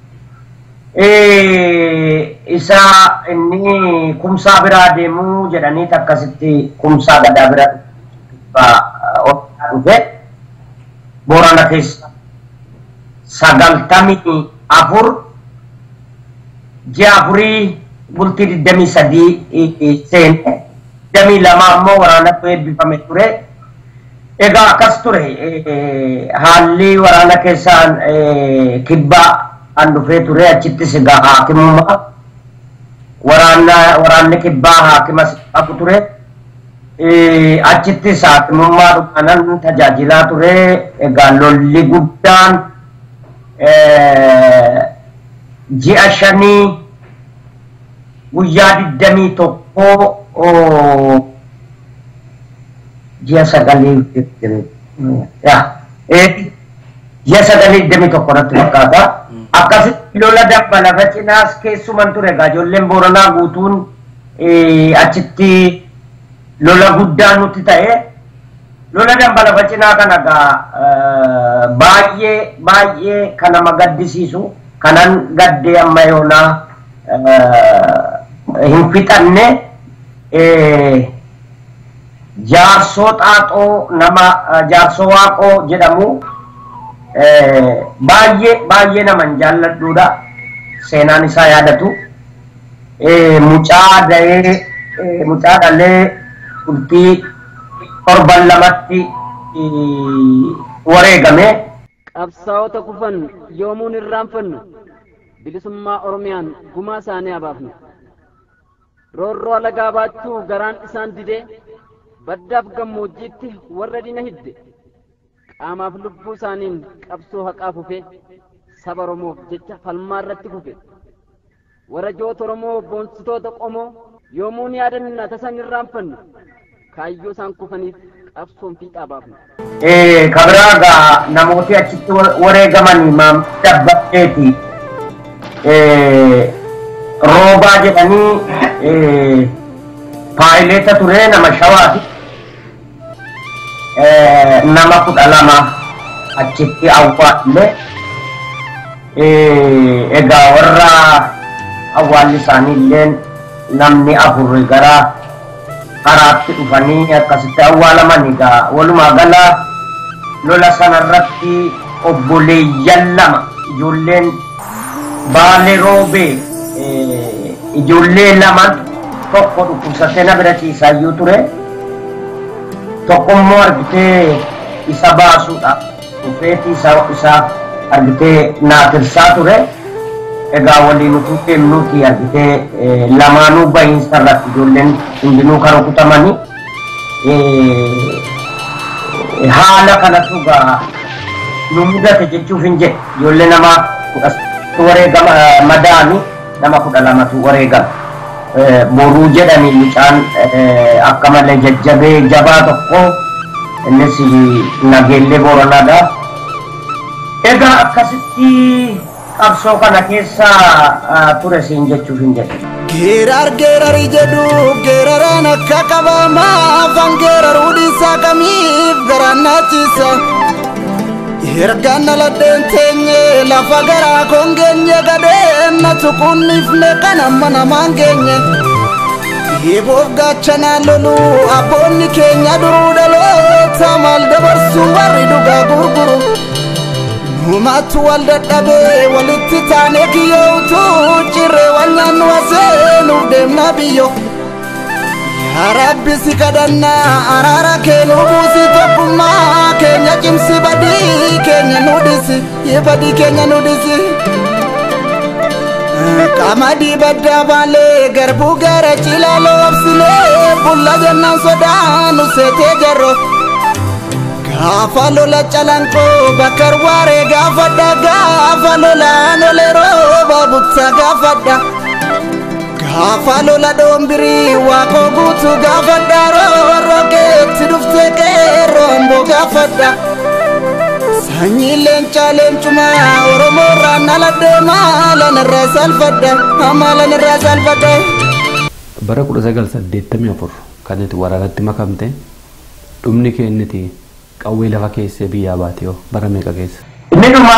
Isa inni kumsaa biraa deemuu jedhanii akkasitti kumsaa gadaa bira dhufe Boorana keessa sagaltamii afur ji'a afurii bultii digdamii sadii seene digdamii lama ammoo waraanatu eebbifame ture. Egaa akkas ture haalli waraana keessaan kibbaa an dhufee ture achittis egaa haakimummaa waraanni kibbaa haakimas qabu ture. Achittis haakimummaa dhufaanan tajaajilaa ture. Egaa lolli guddaan ji'a shanii guyyaa digdamii tokkoo ji'a sagalii ji'a sagalii digdamii tokko irratti fakkaata. Akkasitti lola dabba lafa cinaas keessuman ture egaa ijoolleen Booranaa guutuun achitti lola guddaa nutti ta'e. Lola dabba lafa cinaa kana egaa baay'ee baay'ee kan nama gaddisiisu kanan gaddee amma yoonaa hin fixanne jaarsoo xaaxoo nama jaarsoo waaqoo jedhamu baay'ee baay'ee naman jaalladhuudha. Seenaan isaa yaadatu mucaa da'ee mucaa dhalee bultii torban lamatti wareegame. Qabsaa'ota kufan yoomuun irraanfannu bilisummaa Oromiyaan gumaa isaanii abaafnu. Roorroo alagaa baachuu garaan isaan didee baddaaf gammoojjiitti warra dina hidde qaamaaf lubbuu isaaniin qabsoo haqaa fufe saba Oromoof jecha falmaa irratti kufe warra joota Oromoo boonsitoota qomoo yoomuun yaadanna tasan irraanfannu kaayyoo isaan kufaniif qabsoon fiixaa baafnu. Kabiraagaa namooti achitti wareegamanii maam dabbateeti roobaa jedhanii paayileeta ture nama shawaati. Nama kudha lama achitti awwaalle egaa warra awwaalli isaanii illeen namni afur gara karaatti dhufanii akkasitti awwaalaman egaa walumaa gala lola sanarratti obboleeyyan lama ijoolleen Baalee Roobee ijoollee lamaan tokko dhukkubsatee na bira ciisaayyuu ture. Tokkommoo argitee isa baasuudhaaf dhufeetii isa argitee naatirsaa ture. Egaa waliin utuu deemnuuti argitee lamaanuu bahiinsa irratti ijoolleen hundinuu kan rukutamanii. Haala kanatu gaa nu mudate jechuuf hin jedhe ijoollee nama kudha wareegama madaa'anii nama kudha lamatu wareegama. Boruu jedhanii mucaan akka malee jajjabee jabaa tokko innis Nageellee Booranaadha. Egaa akkasitti qabsoo kana keessa ture siin jechuuf hin jedhe. Geerar geerari jedhu geeraraan akka qabamaa afaan geeraruu dhiisaa kamiif garaan naachisa. Ergaan aladeen teenye lafa garaa koon geenye gadeen na tuqunniifne kan amma namaan geenye. Eeboof gaachanaa lolu abboonni keenya duruu dhaloota maal dabarsu warri dhugaa gurguru. Numaatu wal dadhabee walitti taanee kiyyootu cirree wal nyaannu aseenuuf deemna biyyo. Yaa Rabbi si kadhannaa araara kee nu buusi tokkummaa keenya cimsi badii keenya nu dhisi badii keenya nu dhisi. Qamadii baddaa baalee garbuu gara cilaaloo obsilee bulla jennaan sodaa nu seetee jarro. Gaafa lola calankoo bakkar waaree gaafadha gaafa lolaan olee rooba buttaa gaafadha. Gaafa lola doombiri waaqoo guutuu gaafadha roorroo keetti dhuftee qeerroon boo gaafadha. Sanyii leencaa leencumaa Oromoo irraan ala deemaa lan irraa salfadha amma lan irraa salfadha. Bara kudha sagal saddeettamii afur kan itti waraanatti makamte dhumni keenniti qawwee lafa keessee biyyaa baate yoo bara meeqa keessa? Inni dhuma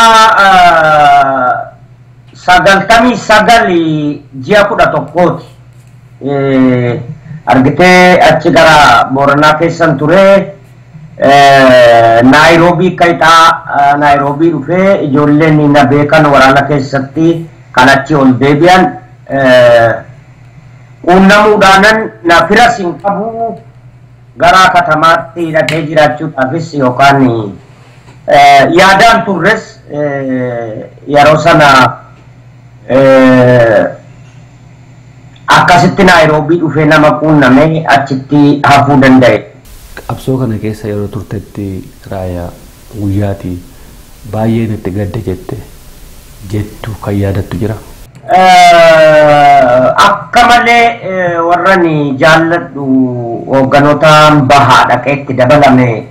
sagaltamii sagali ji'a kudha tokkooti. Argitee achi gara Booranaa keessan ture. Naayiroobii kayitaa Naayiroobii dhufee ijoolleen na beekan waraana keessatti kan achi ol deebi'an uunnamuudhaanan na firas hin qabu gara katamaatti hidhatee jiraachuudhaafis yookaan yaadaan turres yeroo sana akkasitti Naayiroobii dhufee nama quunname achitti hafuu danda'e. Qabsoo kana keessa yeroo turtetti Raayyaa guyyaati baay'een itti gadda jette jettu kan yaadattu jira. Akka malee warrani jaalladhu hoogganotaan bahaa dhaqeetti dabalame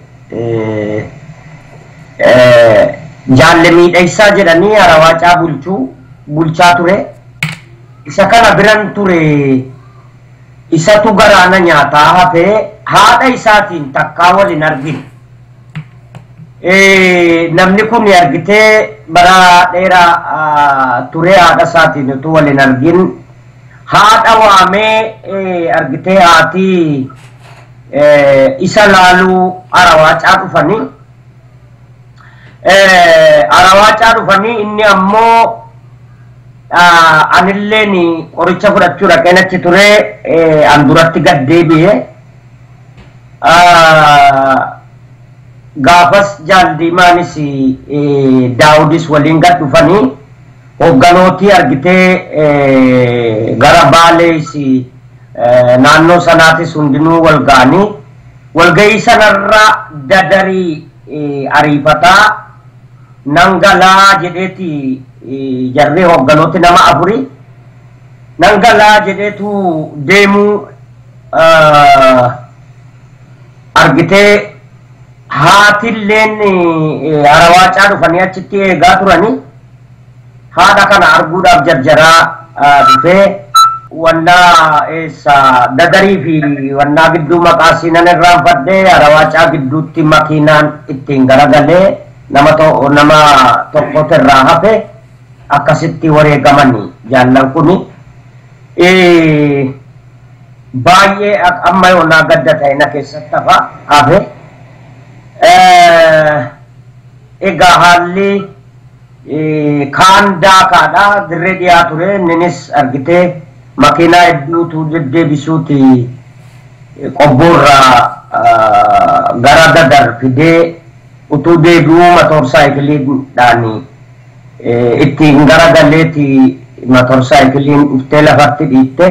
jaalle miidhaysaa jedhanii Arawaacaa bulchuu bulchaa ture. Isa kana biran ture isatu garaana nyaataa hafee haadha isaatiin takkaa waliin argine. Namni kun argitee bara dheeraa ture haadha isaatiin utuu waliin argin haadha waamee argitee haati isa laaluu Arawaacaa dhufanii Arawaacaa dhufanii inni ammoo anilleen qoricha fudhachuu dhaqeen achi ture an duratti gad deebi'e gaafas jaaldiimaanis Daawudis waliin gad dhufanii hoogganooti argitee gara Baalees naannoo sanaatis hundinuu wal ga'anii walga'ii sanarra dadarii ariifataa nangalaa jedheeti jarree hoogganooti nama afuri nangalaa jedheetu deemuu argitee haatilleen Arawaacaa dhufanii achitti eegaa turanii haadha kana arguudhaaf jarjaraa dhufee wannaa eessa dadarii fi wannaa gidduu maqaa siinan irraanfadhee Arawaacaa gidduutti makiinaan ittiin garagalee nama nama tokkotu irraa hafe akkasitti wareegamanii jaallan kuni baay'ee amma yoonaa gadda ta'e na keessatti hafa hafe egaa haalli kaan daakaadha dirree dhiyaa ture innis argitee makiinaa hedduutu deddeebisuuti qobboorraa gara dadar fidee utuu deebi'uu motorsaayikiliidhaan ittiin garagaleeti motorsaayikiliin dhuftee lafatti dhiitte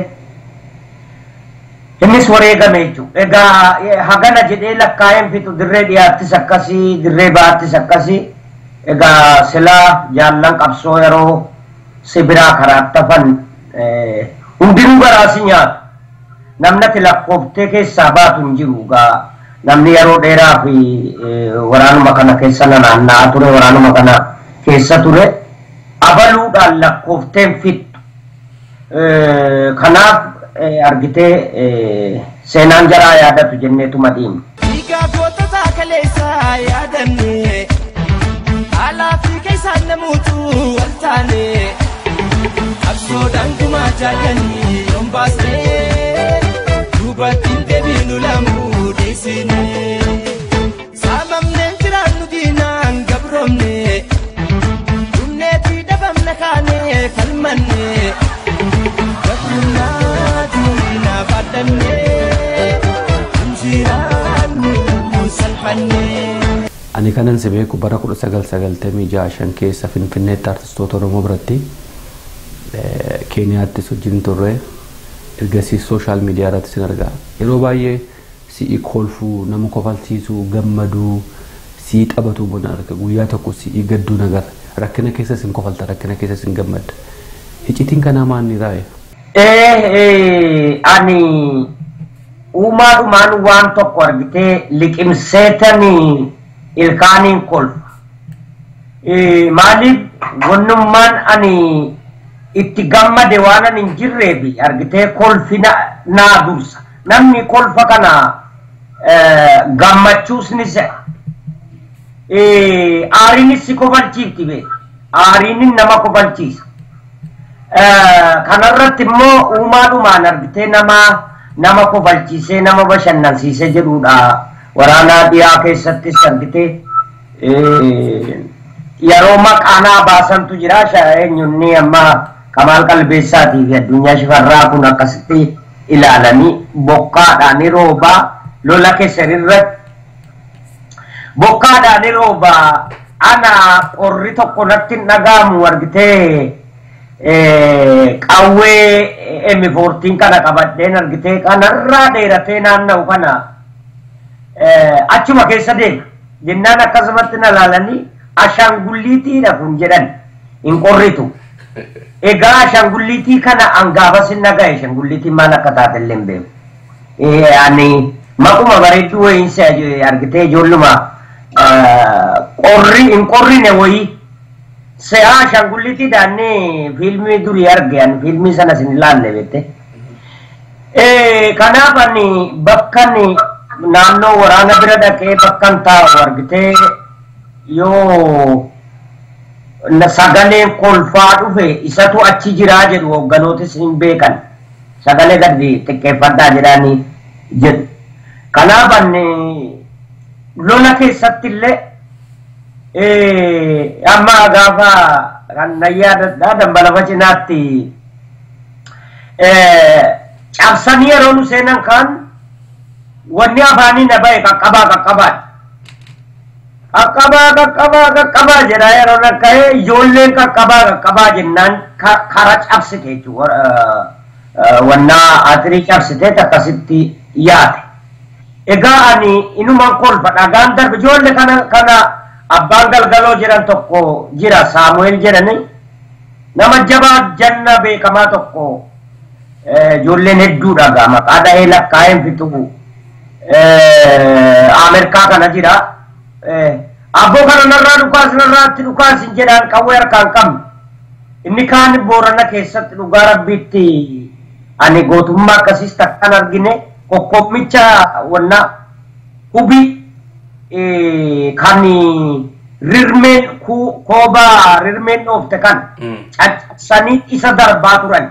innis wareegame jechuudha. Egaa hagana jedhee lakkaa'een fixu dirree dhiyaattis akkasii dirree baattis akkasii egaa silaa jaallan qabsoo yeroo sibiraa karaatti hafan hundinuu garaasi nyaatu namnati lakkooftee keessaa baatu hin jiru gaa namni yeroo dheeraa fi waraanuma kana keessa naanna'aa ture waraanuma kana keessa ture abaluudhaan lakkoofteen fixu kanaaf argitee seenaan jaraa yaadatu jenneetu madiin. Dhiigaa gootota kaleessaa yaadanne alaa fi keessaan namuutu wal taane absoodhaan gumaa jaallanni yoon baasnee duubattiin deebiinu lamuu deessine saamamneen jiraannu diinaan gabroomne dhumneetii dhabamna kaanee falmanne gabruunaa diinaa baadhannee injiraannu salphanne. Ani kanan si beeku bara kudha sagal sagaltamii ja'a shan keessa Finfinneetti artistoota Oromoo biratti Keeniyaattis wajjin turre ergasiis sooshaal miidiyaa irratti sin argaa yeroo baay'ee si'i kolfuu nama kofalchiisuu gammaduu si'i taphatuu bona arga guyyaa tokko si'i gadduu nagar rakkina keessa sin kofalta rakkina keessa sin gammadda iccitiin kanaa maanni raa'e? Eh ani uumaadhumaan waan tokko argitee liqimseetanii ilkaaniin kolfa maaliif wannummaan ani itti gammade waan ani hin jirreefi argitee kolfina naa dursa namni kolfa kana gammachuus ni se'a aariinis si kofalchiifti bee aariinin nama kofalchiisa kanarratti immoo uumaadhumaan argitee nama nama kofalchiisee nama bashannansiisee jedhuudha waraanaa dhiyaa keessattis argitee yeroo maqaanaa baasantu jira eenyunni amma Kamaal Qalbeessaatii fi Addunyaa Shifarraa kun akkasitti ilaalanii bokkaadhaan roobaa lola keessan irratti bokkaadhaan roobaa ana qorri tokko natti hin dhagaamu argitee qawwee emi foortiin kana qabadheen argitee kanarraa dheeratee naanna'u kana achuma keessa deema jennaan akkasumatti na ilaalanii ashaangulliitiidha kun jedhan hin qorritu Egaa ashangulliitii kana angaafa sinna ga'e ashangulliitiin maal akka taate illee hin beeku. Ani maquma bareedduu wayiinsa argitee ijoolluma qorri hin qorrine wayii se'aa ashangulliitii daannee fiilmii durii arge ani fiilmii sana sin ilaalle beekte. Kanaaf ani bakka naannoo waraana bira dhaqee bakkan taa'u argitee yoo sagaleen kolfaa dhufe isatu achi jiraa jedhu hogganootis hin beekan. Sagalee gadi xiqqeeffadhaa jedhanii jedhu. Kanaaf ani lola keessatti illee amma gaafa kan nayyaadadhaa dambalafa cinaatti cabsanii yeroo nu seenan kaan wanni afaanii na ba'e qaqqabaa qaqqabaa qaqqabaa qaqqabaa qaqqabaa jedha yeroo na ka'e ijoolleen qaqqabaa qaqqabaa jennaan kara cabsite jechuudha wannaa atirii cabsite akkasitti yaate. Egaa ani inumaan kolfa dhagaan darbe ijoollee kana kana abbaan galgaloo jedhan tokko jira Saamu'eel jedhani nama jabaa janna beekamaa tokko ijoolleen hedduu dhagaa maqaa dha'ee lakkaa'een fixu Ameerikaa kana jira. Abboo kana narraa dhukaas narraatti dhukaas hin jedhaan qawwee harkaan qabne. Inni kaan Boorana keessatti dhugaa rabbiitti ani gootummaa akkasiis takkaan argine kokkommicha wanna hubii kan rirmeen koobaa rirmeen dhoofte kan caccabsanii isa darbaa turan.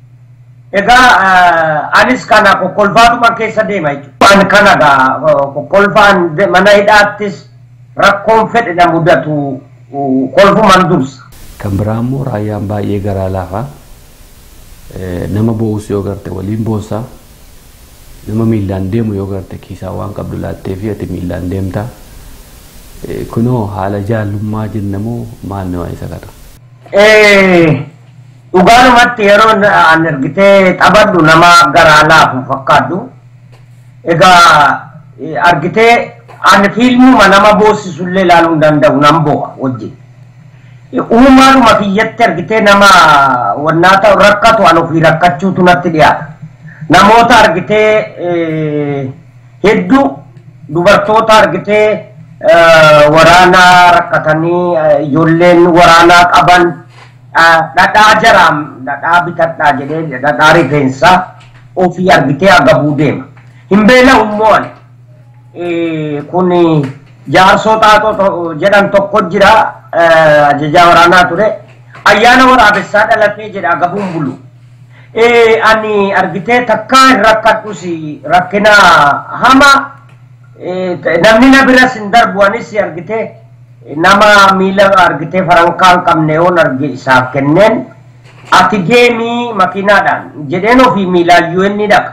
Egaa anis kana kokkolfaatuma keessa deema jechuudha. An kanagaa kokkolfaan mana hidhaattis rakkoon fedhe na mudatu kolfumaan dursa. Kan biraa immoo raayyaan baay'ee garaa laafaa nama bo'us yoo garte waliin boosaa nama miilaan deemu yoo garte kiisaa waan qabdu laattee fi ati miilaan deemta. Kunoo haala jaallummaa jennamoo maal nama isa kana? Dhugaanumatti yeroo an argitee taphadhu nama garaa laafu fakkaadhu. Egaa argitee an fiilmuma nama boosisullee ilaaluu hin danda'u nan bo'a wajjin. Uumaanuma kiyyatti argitee nama wannaa ta'u rakkatu an ofii rakkachuutu natti dhiyaata. Namoota argitee hedduu dubartoota argitee waraanaa rakkatanii ijoolleen waraanaa qaban dhadhaa jaraam dhadhaa bitadhaa jedhee dhadhaa rifeensaa ofii argitee agabuu deema. Hin beela'u immoo ani kun jaarsoo xaaxoo jedhan tokko jira ajajaa waraanaa ture ayyaana waraabessaa dhalatee jedha agabuun bulu. Ani argitee takkaa hin rakkadhus rakkina hama namni na biras hin darbu anis argitee nama miila argitee farankaan qabne yoon arge isaaf kenneen ati deemii makiinaadhaan jedheen ofii miilaan U N dhaqa.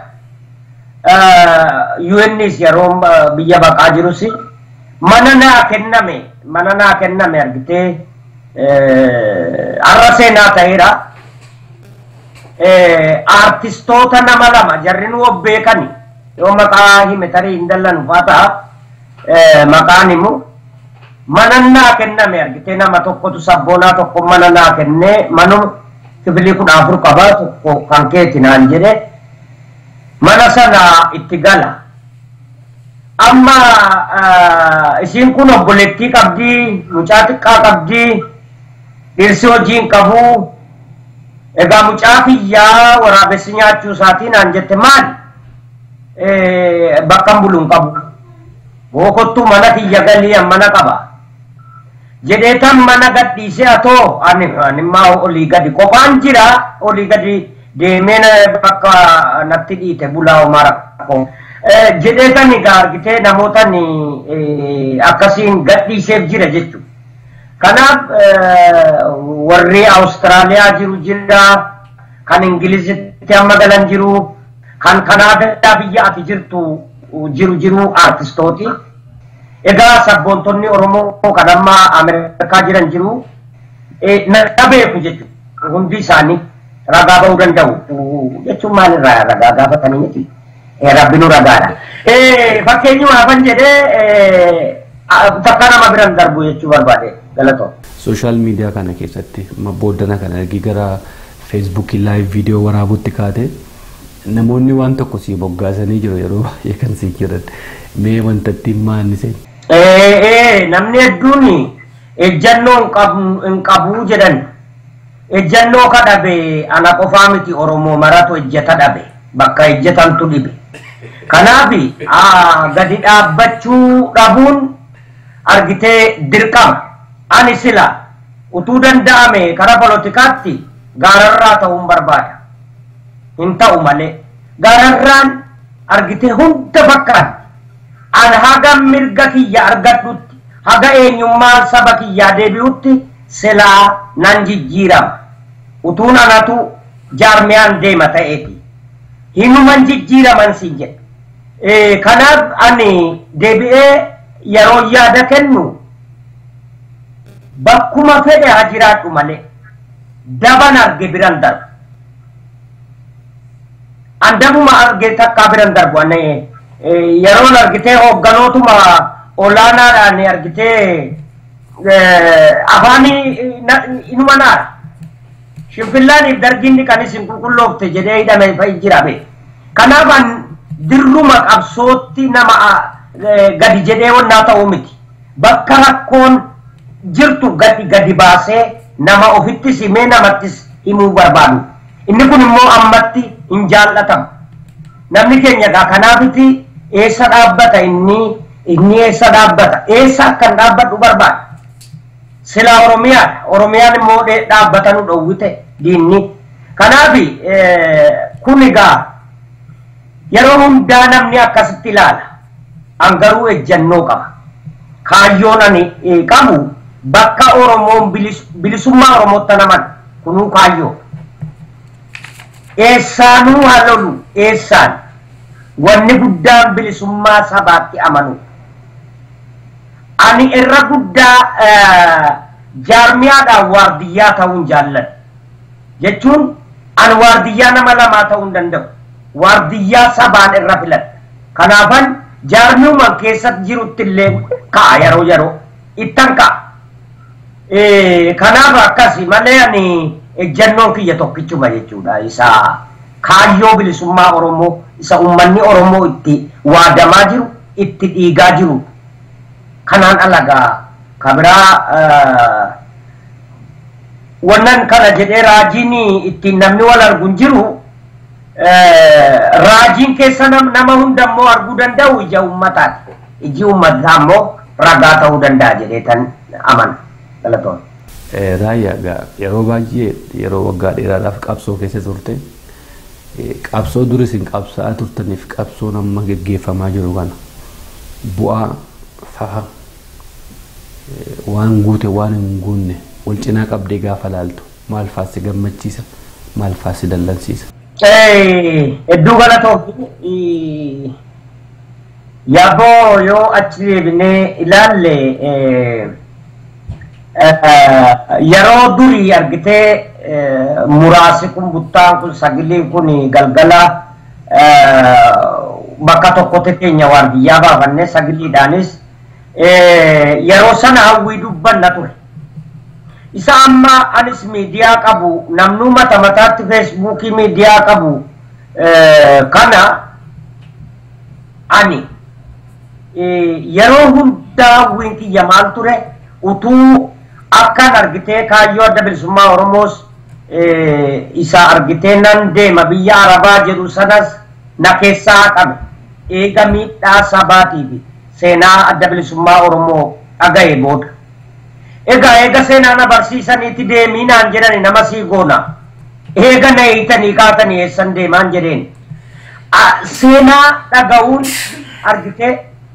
U N's yeroo biyya baqaa jirus mana naa kenname mana naa kenname argitee arra seenaa ta'eera. Artistoota nama lama jarri nu beekani yoo maqaa hime tarii hin dallan uffata maqaan himu mana naa kenname argitee nama tokkotu sabboonaa tokko mana naa kennee manu kibilii kudha afur qabaa tokko kan keeti naan jedhe mana sana itti gala. Amma isiin kun obboleettii qabdii mucaa xiqqaa qabdii dhirsi hojiin qabu. Egaa mucaa kiyyaa waraabessi nyaachuu isaatiin aan jette maali? Bakka buluun qabu. Bookottuu mana kiyya galii mana qaba. Jedheetan mana gadhiisee atoo ani immaa olii gadi qophaan jira olii gadi deemee bakka natti dhiite bulaa homaa rakkoo. Jedheetan egaa argitee namootan akkasiin gadhiiseef jira jechuudha. Kanaaf warri Awustiraaliyaa jiru jira, kan Ingilizitti amma galan jiru, kan Kanaadaa biyya ati jirtu jiru jiru artistooti. Egaa sabboontonni Oromoo kan amma Ameerikaa jiran jiru na beeku jechuudha. Hundi isaanii ragaa ba'uu danda'u jechuun maalirraa ragaa gaafatanii miti. Rabbinu ragaadha. Fakkeenyuma hafan jedhee takka nama biran darbu jechuu barbaade galatoo. social media kana keessatti boodana kana argi gara Facebook live video waraabutti kaate namoonni waan tokko si boggaasanii jiru yeroo baay'ee kan si jiran mee wantatti maannise eh eh namni hedduuni ejjannoo hin qabu jedhan ejjannoo kadhabe ana qofaa miti Oromoo maratu ejjata dhabe bakka ejjatantu dhibe kanaafi ah gadi dhaabbachuu dhabuun argitee dirqama ani sila utuu danda'ame karaa politikaatti gaararraa ta'uun barbaada hin ta'u malee gaararraan argitee hunda fakkaatti an haga mirga kiyya argadhutti haga eenyummaan saba kiyyaa deebi'utti silaa nan jijjiirama utuun anatu jaarmiyaan deema ta'eeti hinuman jijjiiraman siin jedhe kanaaf ani deebi'ee yeroo yaada kennu bakkuma fedhe haa jiraadhu malee daban arge biran darbu andabuma arge takka biran darbu ane yeroon argitee hoogganootuma olaanaadhaan argitee afaanii inuma naara shinfillaaniif dargiinni kan isin qulqulloofte jedhee hidhame fa'i jirabe kanaafan dirruma qabsootti nama gadi jedhee wannaa ta'uu miti bakka rakkoon jirtu gadi gadi baasee nama ofitti simee namattis himuu barbaadu inni kun immoo ammatti hin jaallatamu namni keenya gaa kanaafiti eessa dhaabbata inni inni eessa dhaabbata eessa akkan dhaabbatu barbaada sila Oromiyaa Oromiyaan immoo dhaabbatanu dhowwite diinni kanaafi kun egaa yeroo hundaa namni akkasitti ilaala an garuu ejjannoo qaba kaayyoon ani qabu bakka Oromoon bilisummaa Oromootti naman kunuu kaayyoo eessaanuu halolu eessaan wanni guddaan bilisummaa sabaatti amanu ani irra guddaa jaarmiyaadhaan waardiyyaa ta'uun jaalladha jechuun an waardiyyaa nama lamaa ta'uun danda'u waardiyyaa sabaan irra filadha kanaafan jaarmiyuman keessatti jirutti illee ka'a yeroo yeroo ittan ka'a kanaaf akkasi malee ani ejjannoon kiyya tokkichuma jechuudha isa kaayyoo bilisummaa Oromoo isa ummanni Oromoo itti waadamaa jiru itti dhiigaa jiru kanaan alagaa kabiraa wannan kana jedhee raajiin ittiin namni wal arguun jiru raajiin keessa nama hundammoo arguu danda'u ija ummataati iji ummataa ammoo ragaa ta'uu danda'a jedhee tan amana galatoon. Raayyaa yeroo baay'ee yeroo waggaa dheeraadhaaf qabsoo keessa turte qabsoo duris hin qabsaa turtaniif qabsoo nama geggeeffamaa jiru kana bu'aa faha waan guute waan hin guunne wal cinaa qabdee gaafa laaltu maal faasi gammachiisa maal faasi dallansiisa. Hedduu galatoof yaaboo yoo achi deebinee ilaalle yeroo durii argitee muraasi kun buttaan kun sagiliin kun galgala bakka tokkotti keenya waardiyyaa baafannee sagiliidhaanis yeroo sana hawwii dubbanna ture isa amma anis miidiyaa qabu namnu mata mataatti feesbuukii miidiyaa qabu kana ani yeroo hundaa hawwiin kiyya maal ture utuu akkan argitee kaayyoo adda bilisummaa Oromoos isa argitee nan deema biyya Arabaa jedhu sanas na keessaa qabe eega miidhaa sabaatiifi seenaa adda bilisummaa Oromoo dhaga'e booda egaa eega seenaa na barsiisaniitti deeminaan jedhani nama sii goona eega na hiitanii kaatanii eessan deemaan jedheen seenaa dhaga'uun argitee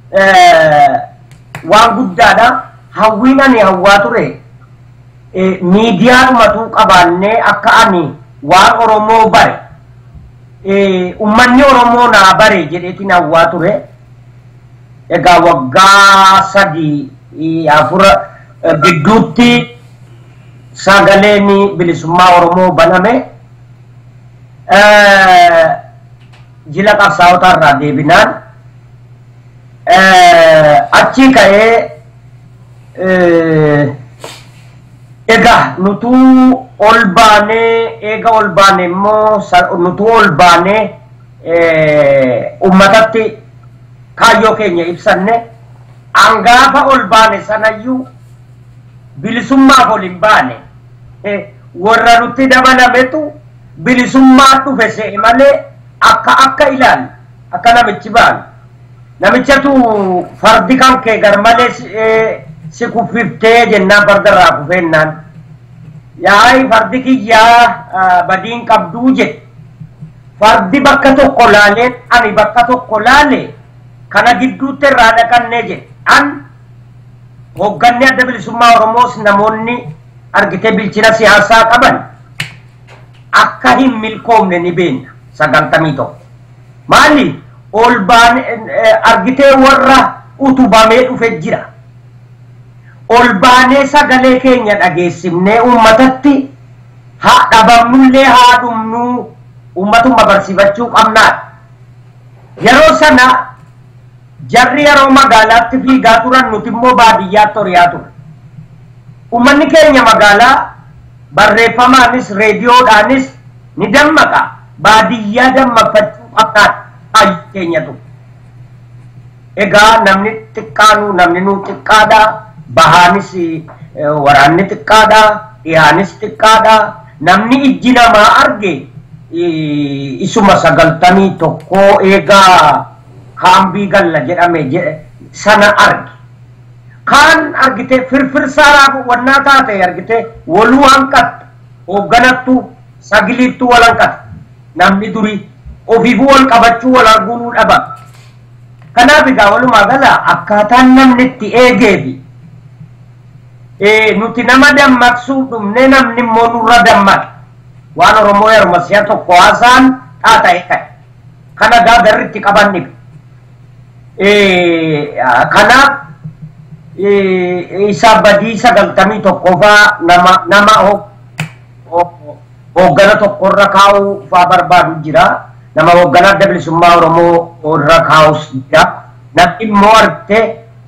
waan guddaadha hawwiin ani hawwaa ture miidiyaadhumatu qabaannee akka ani waan Oromoo bare ummanni Oromoo naa bare jedheetiin hawwaa ture egaa waggaa sadii afura gidduutti sagaleen bilisummaa Oromoo baname jila qabsaa'otaa irraa deebinaan achi ka'ee Ega nutu olbane ega olbane mo nutu olbane ummatatti kaayyo keenya ibsanne angafa olbane sanayu bilisummaa olin baane warra nutti dabalametu bilisummaa dhufe se'e malee akka akka ilaal akka namichi baan namichatu fardi kan kee garmalee si kuffiftee jennaan fardarraa kufeennaan yaa'ii fardi kiyyaa badiin qabduu jedhe fardi bakka tokko laaleen ani bakka tokko laale kana gidduutti irraa dhaqannee jedhe an hoogganni adda bilisummaa Oromoos namoonni argitee bilchina siyaasaa qaban akka hin milkoomne ni beekna sagantamii tokko maali ol baane argitee warra utubamee dhufe jira ol baanee sagalee keenya dhageessifnee ummatatti haa dhabamnullee haa dhumnuu ummatuma barsiifachuu qabnaa yeroo sana jarri yeroo magaalaatti fiigaa turan nuti immoo baadiyyaatti horiyaa ture ummanni keenya magaalaa barreeffamaanis reediyoodhaanis ni dammaqa baadiyyaa dammaqfachuu qabnaa keenyatu egaa namni xiqqaanu namni nuu xiqqaadha bahaanis waraanni xiqqaadha dhihaanis xiqqaadha namni ijji namaa arge isuma sagaltamii tokkoo eegaa kaambii galla jedhame sana arge kaan argite firfirsaa wannaa taate argite waluu hanqatte hoogganattu sagiliittu wal hanqatte namni durii ofiifuu wal qabachuu wal arguunuu dhaba kanaaf egaa walumaa gala akkaataan namni itti eegeefi nuti nama dammaqsuu dhumne namni immoo nurra dammaqe waan Oromoo yeruma si'a tokko haasaan xaaxa'e ka'e kana gaa garri itti qabanni kanaaf isa badii sagaltamii tokkoffaa nama nama hooggana tokkorra kaa'uu faa barbaadu jira nama hooggana adda bilisummaa Oromoo irra kaa'us jira namni immoo argite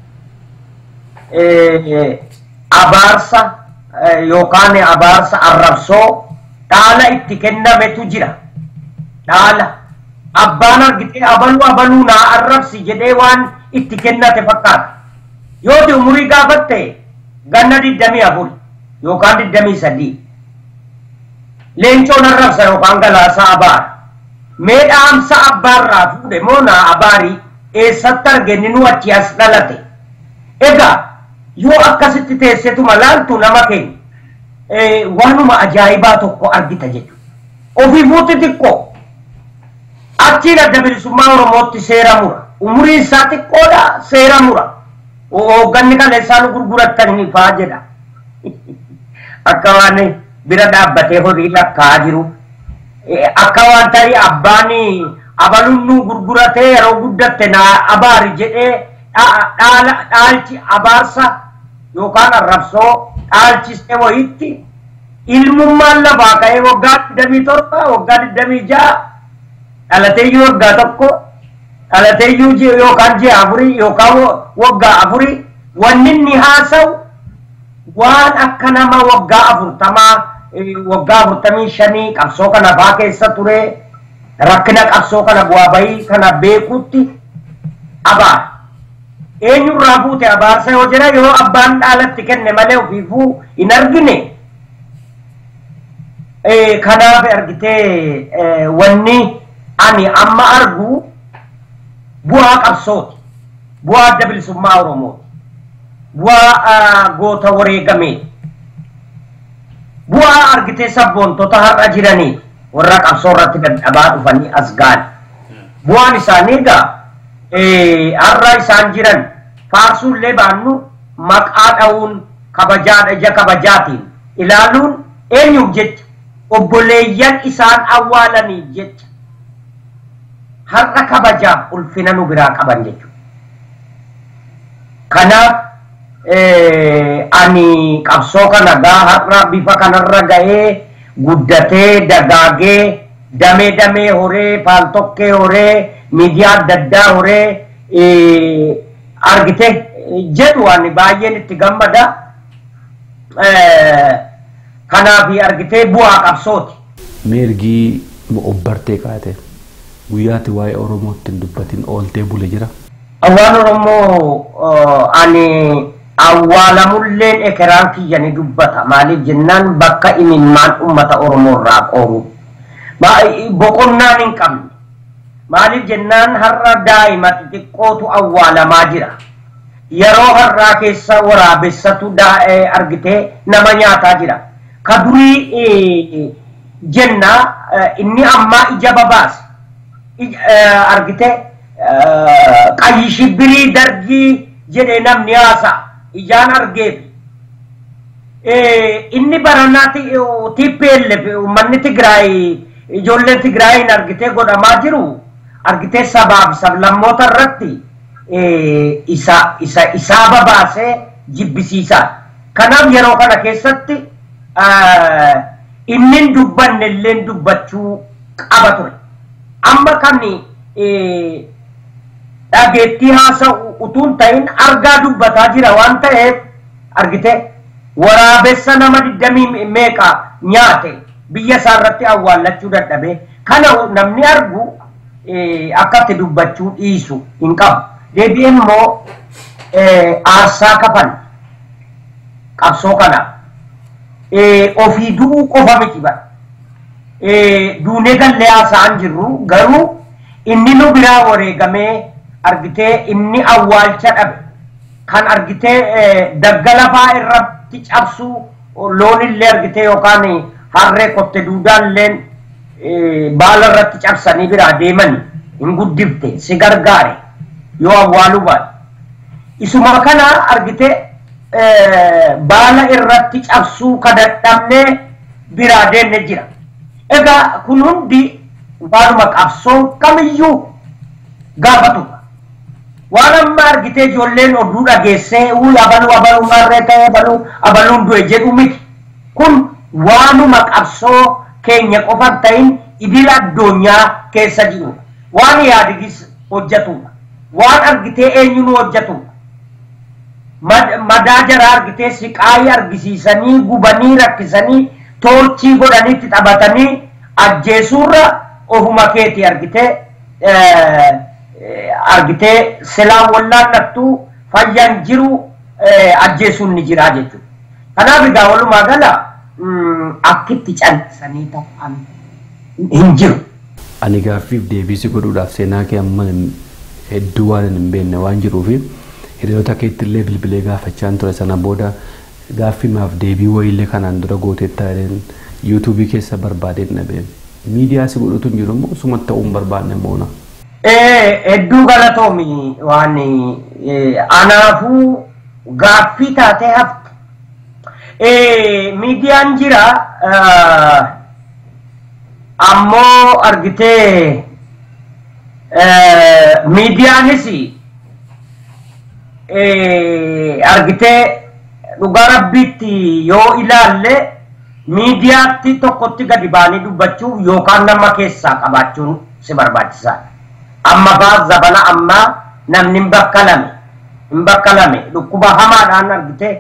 abaarsa yookaan abaarsa arrabsoo dhaala itti kennametu jira dhaala abbaan argite abaluu abaluu naa arrabsi jedhee waan itti kennate fakkaata yoo ti umurii gaafatte ganna digdamii afur yookaan digdamii sadii leencoon arrabsa yookaan galaasa abaara mee dhaamsa abbaarraa fuudhe moo naa abaarii eessatti argenne nu achi as dhalate egaa yoo akkasitti teessetuma laaltu nama keenya waanuma ajaa'ibaa tokko argita jechuudha ofiifuutti xiqqoo achiin adda bilisummaa Oromootti seera mura umurii isaa xiqqoodha seera mura hoogganni kana isaan gurguratanii faa jedha akka waan bira dhaabbatee horii lakkaa jiru akka waan tarii abbaan abaluun nu gurguratee yeroo guddatte naa abaari jedhee dhaalchi abaarsa yookaan arrabsoo dhaalchisee wayitti ilmummaan lafaa ka'ee waggaa digdamii torba waggaa digdamii ja'a dhalateeyyuu waggaa tokko dhalateeyyuu yookaan ji'a afurii yookaan waggaa afurii wanni inni haasa'u waan akka nama waggaa afurtamaa waggaa afurtamii shanii qabsoo kana faa keessa ture rakkina qabsoo kana bu'aa bahii kana beekutti abaara eenyurraa fuute abaarsa yoo jira yoo abbaan dhaalatti kenne malee ofiifuu hin argine kanaaf argitee wanni ani amma argu bu'aa qabsooti bu'aa adda bilisummaa Oromooti bu'aa goota wareegamee bu'aa argitee sabboontota har'a jiranii warra qabsoo irratti dadhabaa dhufanii as gahan bu'aan isaanii egaa har'a isaan jiran faarsuullee baannu maqaa dha'uun kabajaadha ija kabajaatiin ilaaluun eenyuuf jecha obboleeyyan isaan awwaalaniif jecha har'a kabajaaf ulfina nu biraa qaban jechuudha. Kanaaf ani qabsoo kana gaa har'a bifa kanarra ga'ee guddatee dagaagee damee damee horee paaltokkee horee miidiyaa adda addaa horee argite jedhu ani baay'een itti gammada Kana fi argitee bu'aa qabsooti. Meergii obbartee kaate guyyaatti waa'ee Oromootti hin dubbatin ooltee bule jira. Awwaan Oromoo ani awwaalamulleen ekeraan kiyya ni dubbata. Maaliif jennaan bakka imimmaan uummata Oromoo irraa qooru. Boqonnaan hin qabne. Maaliif jennaan har'a daa'ima xixiqqootu awwaalamaa jira. Yeroo har'aa keessa waraabessatu argitee nama nyaataa jira. Ka durii jenna inni amma ija babaas argitee qayyi shibbirii dargii jedhee namni haasa ijaan argeef inni baranaati T P L F uummanni Tigraay ijoolleen Tigraayin argitee godhamaa jiru argitee sabaaf sablammoota irratti isa isa isaa babaasee jibbisiisaa. Kanaaf yeroo kana keessatti inni dubbanne illee dubbachuu qaba ture. Amma kan dhageettii haasa'u utuun ta'in argaa dubbataa jira waan ta'eef argitee waraabessa nama digdamii meeqa nyaate biyya isaa irratti awwaallachuu dadhabee kana namni argu akkatti dubbachuu dhiisu hin qabu. Deebi'ee immoo aarsaa kafan qabsoo kana ofii du'uu qofa miti bara. Duunee gallee haasa'an jirru garuu inni nu biraa wareegamee argitee inni awwaalcha dhabe kan argitee dagga lafaa irratti cabsuu loon illee argitee yookaan harree kotte duudaan illee baala irratti cabsanii biraa deeman hin guddifte si gargaare yoo awwaaluu baate. Isuma kana argitee baala irratti cabsuu ka dadhabnee biraa deemne jira. Egaa kun hundi waanuma qabsoo kamiyyuu gaafatu. Waan amma argitee ijoolleen oduu dhageessee uuu abaluu abaluu marree ta'ee abaluu abaluun du'e jedhu miti. Kun waanuma qabsoo keenya qofan ta'in idil addunyaa keessa jiru. Waan yaadigis hojjetudha. Waan argitee eenyuun hojjetudha. Madaa jara argitee siqaayii argisiisanii gubanii rakkisanii toorchii godhaniitti taphatanii ajjeesuurra ofuma keeti argitee argitee silaan wallaannattuu fayyan jiru ajjeesuun ni jira jechuudha. Kanaaf egaa walumaa gala akkitti callisanii ta'an hin jiru. Ani gaaffiif deebisi godhuudhaaf seenaa kee amma hedduu waan hin beekne waan jiruufi hiriyoota keetti illee bilbilee gaafachaan ture sana booda gaaffii maaf deebii wayiillee kanaan dura gooteetta jedheen yuutuubii keessa barbaadeen dhabeen miidiyaa si godhutu hin jiru immoo sumatti ta'uu hin barbaanne moona. Hedduu galatoomi waan anaafuu gaaffii taatee hafte. Miidiyaan jira ammoo argitee miidiyaanis argitee dhugaa rabbiitti yoo ilaalle miidiyaatti tokkotti gadi baanii dubbachuuf yookaan nama keessaa qabaachuun si barbaachisaadha. Amma fa'aa zabana ammaa namni hin bakka lame hin bakka lame dhukkuba hamaadhaan argitee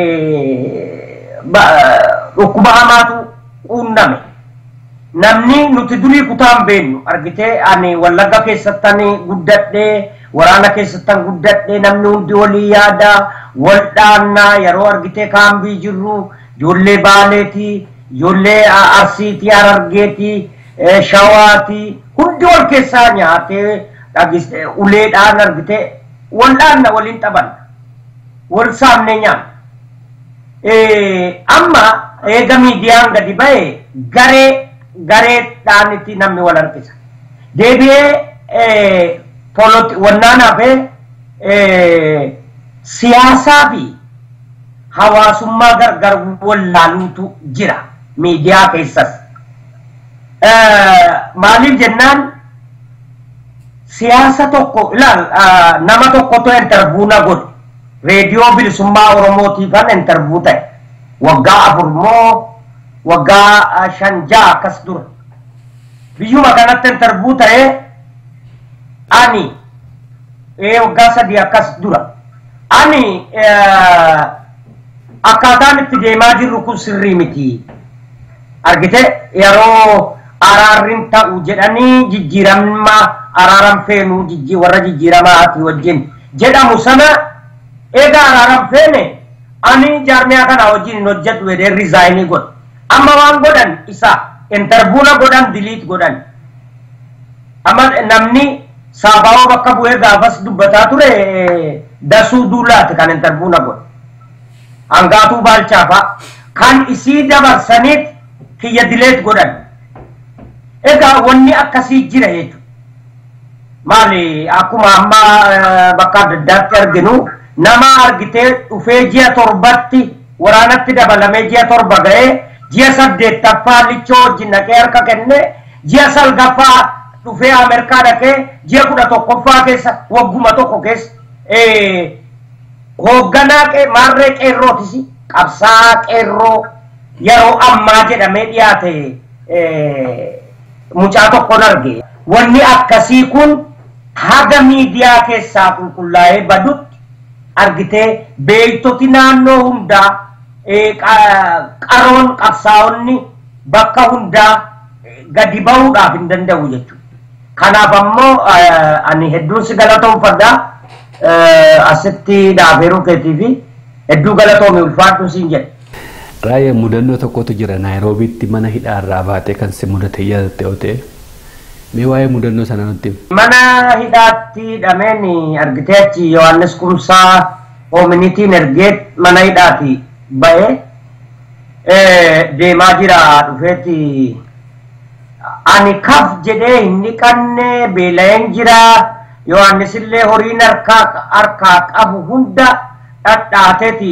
dhukkuba hamaatu quunname. Namni nuti durii kutaan beennu argitee ani Wallagga keessatti guddadhee waraana keessatti guddadhee namni hundi walii yaada wal dhaannaa yeroo argitee kaambii jirru ijoollee Baaleetii ijoollee Arsiitii Harargeetii Shawaatii hundi wal keessaa nyaatee uleedhaan argitee wal dhaanna waliin taphanna wal saamnee nyaanna. Amma eega miidiyaan gadi ba'e garee gareedhaan itti namni wal harkisa. Deebi'ee wannaan hafee siyaasaa fi hawaasummaa gargar wallaaluutu jira miidiyaa keessas. Maaliif jennaan siyaasa tokko ilaal nama tokkotu intervuu na godhe reediyoo bilisummaa Oromootiifan intervuu ta'e waggaa afur moo waggaa shan ja'a akkas dura biyyuma kanatti intervuu ta'e ani waggaa sadii akkas dura ani akkaataan itti deemaa jirru kun sirrii miti argite yeroo araarrin ta'u jedhanii jijjiiramma araaram feenu jijji warra jijjiiramaati wajjin jedhamu sana eega araaram feene ani jaarmiyaa kana wajjin hojjetu wedee rizaayinii godhe amma waan godhan isa interbuuna godhan diliit godhan amma namni saabawoo bakka bu'ee gaafas dubbataa ture dasuu duulaati kan interbuuna godhe hangaatuu baalchaafa kan isii dabarsaniit kiyya dileet godhan egaa wanni akkasii jira jechuudha maali akkuma amma bakka adda addaatti arginu nama argitee dhufee ji'a torbatti waraanatti dabalamee ji'a torba ga'ee ji'a saddeettaffaa lichoo wajjin dhaqee harka kenne ji'a salgaffaa dhufee Ameerikaa dhaqee ji'a kudha tokkoffaa keessa wagguma tokko keessa hoogganaa maarree qeerrootis qabsaa qeerroo yeroo ammaa jedhamee dhiyaate mucaa tokkoon arge wanni akkasii kun haga miidiyaa keessaa qulqullaa'ee badutti argitee beektoti naannoo hundaa qaroon qabsaa'onni bakka hundaa gadi ba'uudhaaf hin danda'u jechuudha. Kanaaf ammoo ani hedduun si galatoomfadha asitti dhaabeeruu keetii fi hedduu galatoomii ulfaadhu siin jedhe. Raayyaa mudannoo tokkotu jira Naayiroobiitti mana hidhaarraa baatee kan si mudate yaadatte yoo ta'e mee waa'ee mudannoo sana nutti himi. Mana hidhaatti hidhameen argitee achi Yohaannis Kumsaa Oominitiin ergeet mana hidhaati ba'ee deemaa jira dhufeeti ani kaf jedhee hin dhiqanne beela'een jira Yohaannis illee horiin harkaa qabu hunda dhadhaateeti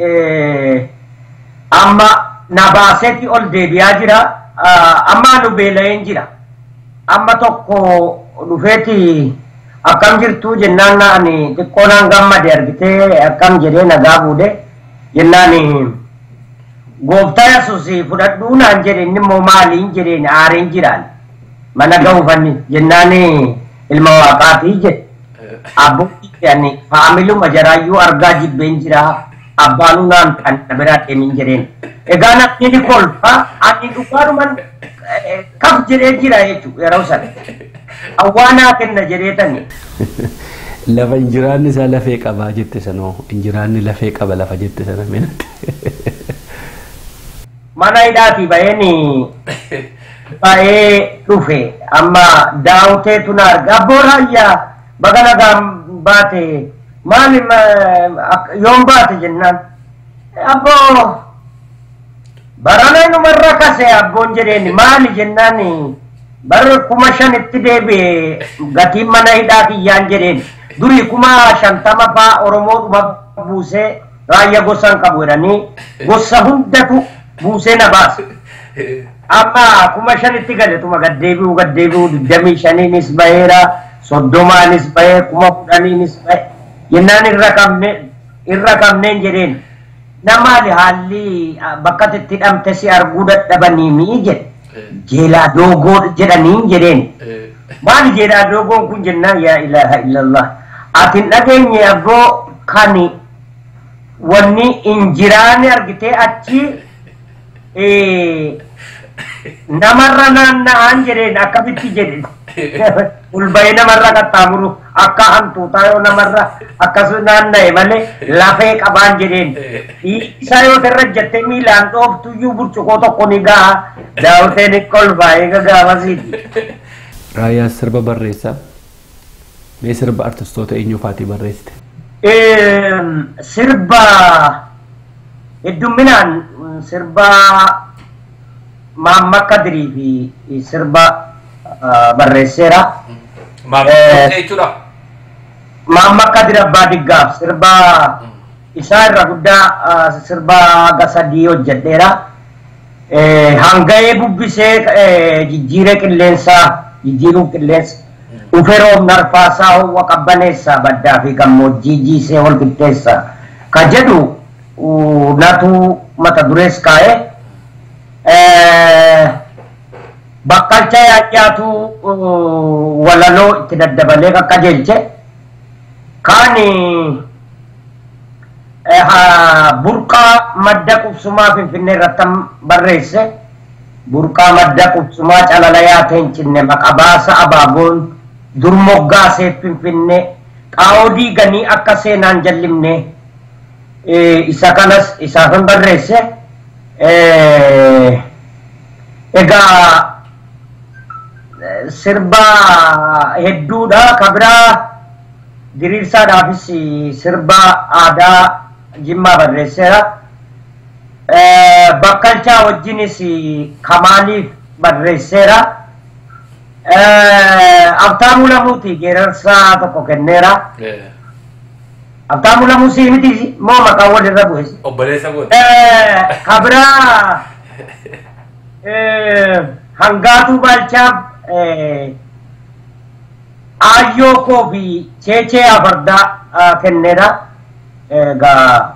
amma nabaaseeti ol deebi'aa jira amma nu beela'een jira amma tokko dhufeeti akkam jirtu jennaan ani xiqqoonaan gammade argitee akkam jedhee nagaa fuudhe jennaan gooftaa Yesuus fudhadhuu naan jedhe inni immoo maaliin jedheen aareen jiraan mana ga'uufanni jennaan ilma waaqaatii jedhe abbootii ani faamiluma jaraayyuu argaa jibbeen jira abbaanuu naan kan biraa deemin jedheen egaa namni ni kolfa ani dhugaanuman kaf jedhee jira jechuudha yeroo sana awwaanaa kenna jedheetani. Lafa injiraanni isaa lafee qabaa jette sanoo injiraanni lafee qaba lafa jette sana minatti. Mana hidhaatii ba'een ba'ee dhufe amma daawuteetu na arga abboo raayyaa baga nagaan baate maali yoom baate jennaan abboo barana numarra kase abboon jedheeni maali jennaan bar kuma shanitti deebi'e gatiin mana hidhaa kiyyaan jedheen durii kuma shantama faa oromoodhuma buusee raayyaa gosaan qabu jedhanii gosa hundatu buusee na baase amma kuma shanitti galetuma gaddeebi'u gaddeebi'u digdamii shaniinis baheera soddomaanis bahee kuma kudhaniinis bahe jennaan irra qabne irra qabneen jedheen namaali haalli bakka itti hidhamte si arguu dadhabanii mii jedhe jeelaa doogoo jedhaniin jedheen maali jeelaa doogoon kun jennaan yaa ilaaha illallah atin dhageenye abboo kani wanni injiraani argitee achi namarra naanna'aan jedheen akkamitti jedhe ulbayee namarra qaxxaamuru akka hantuutaa yoo namarra akkasuma naanna'e malee lafee qabaan jedheen isaa yoo irra jettee miilaan dhooftuyyuu burcuqoo tokko ni gaha daawwiteen kolfaa'ee gagaafasiiti. Raayyaa sirba barreessaa mee sirba artistoota eenyu faatii barreessite? Sirba heddumminaan sirba Maamma Kadirii fi sirba barreesseera. Maamma Kadir Abbaa Diggaaf sirba isaa irra guddaa sirba gasadii hojjedheera. Hanga'ee bubbisee jijjiiree qilleensaa jijjiiruu qilleensa dhufee roobni arfaasaa hawwa qabbaneessaa baddaa fi gammoojjii jiisee wal qixxeessa ka jedhu natu mata durees kaa'ee bakkalcha yaadyaatu walaloo itti daddabalee qaqqajeelche kaani burqaa madda qubsumaa finfinnee irratti barreesse burqaa madda qubsumaa calalayaa teencinne maqabaasa abaaboon dur moggaasee finfinne qaa'oo diiganii akka seenaan jallimne isa kanas isaafin barreesse egaa sirba hedduudha kabiraa diriirsaadhaafis sirba aadaa jimmaa barreesseera bakkalchaa wajjinis kamaaliif barreesseera abtaamuu lamuuti geerarsaa tokko kenneera abtaamuu lamuu sii miti moo maqaan walirra bu'es obboleessa goota kabiraa hangaatuu baalchaaf aayyoo koo fi cheechee afardaa kenneera egaa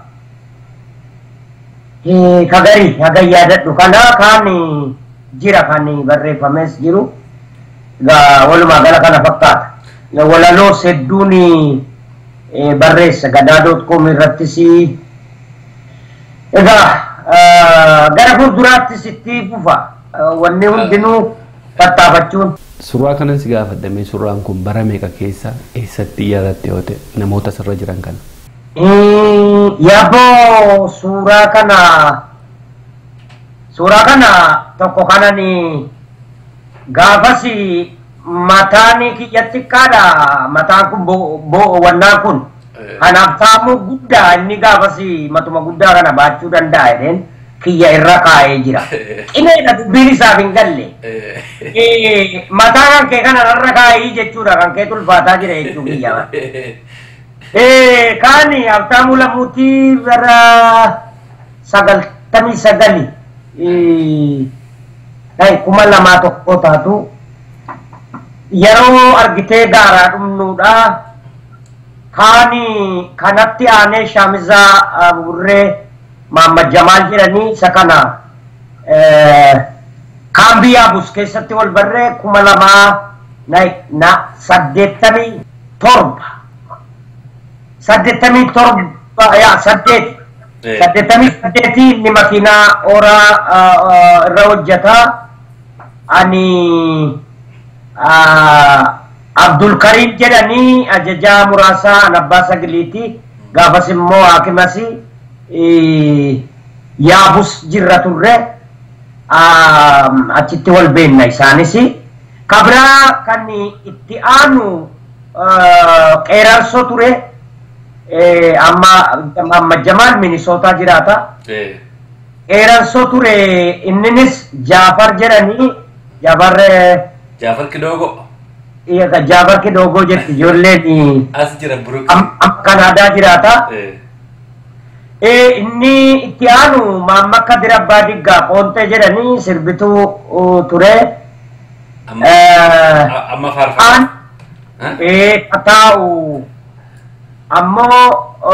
kagari hagan yaadadhu kana kaan jira kan barreeffames jiru egaa walumaa gala kana fakkaata walaloo hedduun barreessa gadaa dot com irrattis egaa gara fuulduraattis itti fufa wanni hundinuu tattaafachuun. Suuraa kanan si gaafadhame suuraan kun bara meeqa keessa eessatti yaadatte yoote namoota sirra jiran kana? Yaaboo suuraa kana suuraa kana tokko kanani gaafas mataan kiyya xiqqaadha mataan kun bo'o wannaan kun kanaaf saamuu guddaa inni gaafas matuma guddaa kana baachuu danda'a jedheen kiyya irra kaa'ee jira. Qineedha dubbiin isaaf hin galle. Mataa kan kee kana irra kaa'ee jechuudha kan kee tulfaataa jira jechuu kiyya. Kaani abtaamuu lamuutii bara sagaltamii sagali kuma lamaa tokko taatu yeroo argitee gaaraa dhumnuudha. Kaani kanatti aanee shaamizaa burree Muhammad Jamal jedhanii isa kana kaambiyaa bus keessatti wal barree kuma lamaa na saddeettamii torba saddeettamii torba yaa saddeet saddeettamii saddeetii inni makiinaa ooraa irra hojjetaa ani Abdul Karim jedhanii ajajaa muraasaa abbaa sagiliiti gaafas immoo haakimasi yaabus jirra turre achitti wal beenna isaanis kabraa kan itti aanu qeerarsoo ture amma Muhammad Jamal Minnesota jiraata qeerarsoo ture inninis Jaafar jedhanii Jaafar Jaafar Kidogo iya Jaafar Kidogo jetti ijoolleen as jira Brooklyn amma Kanaadaa jiraata inni itti aanu Muhammad Kadir Abbaa Diggaa Qoonxee jedhanii sirbituu ture amma faarfatan kataa'u ammoo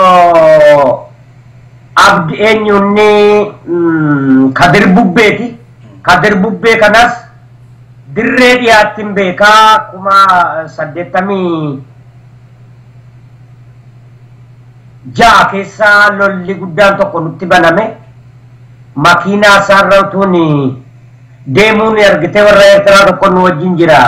abdi eenyunni Kadir Bubbeeti Kadir Bubbee kanas dirree dhiyaattiin beekaa kuma saddeettamii ja'a keessaa lolli guddaan tokko nutti baname makiinaa isaarra utuun deemuun argitee warra Eertiraa tokko nu wajjin jira.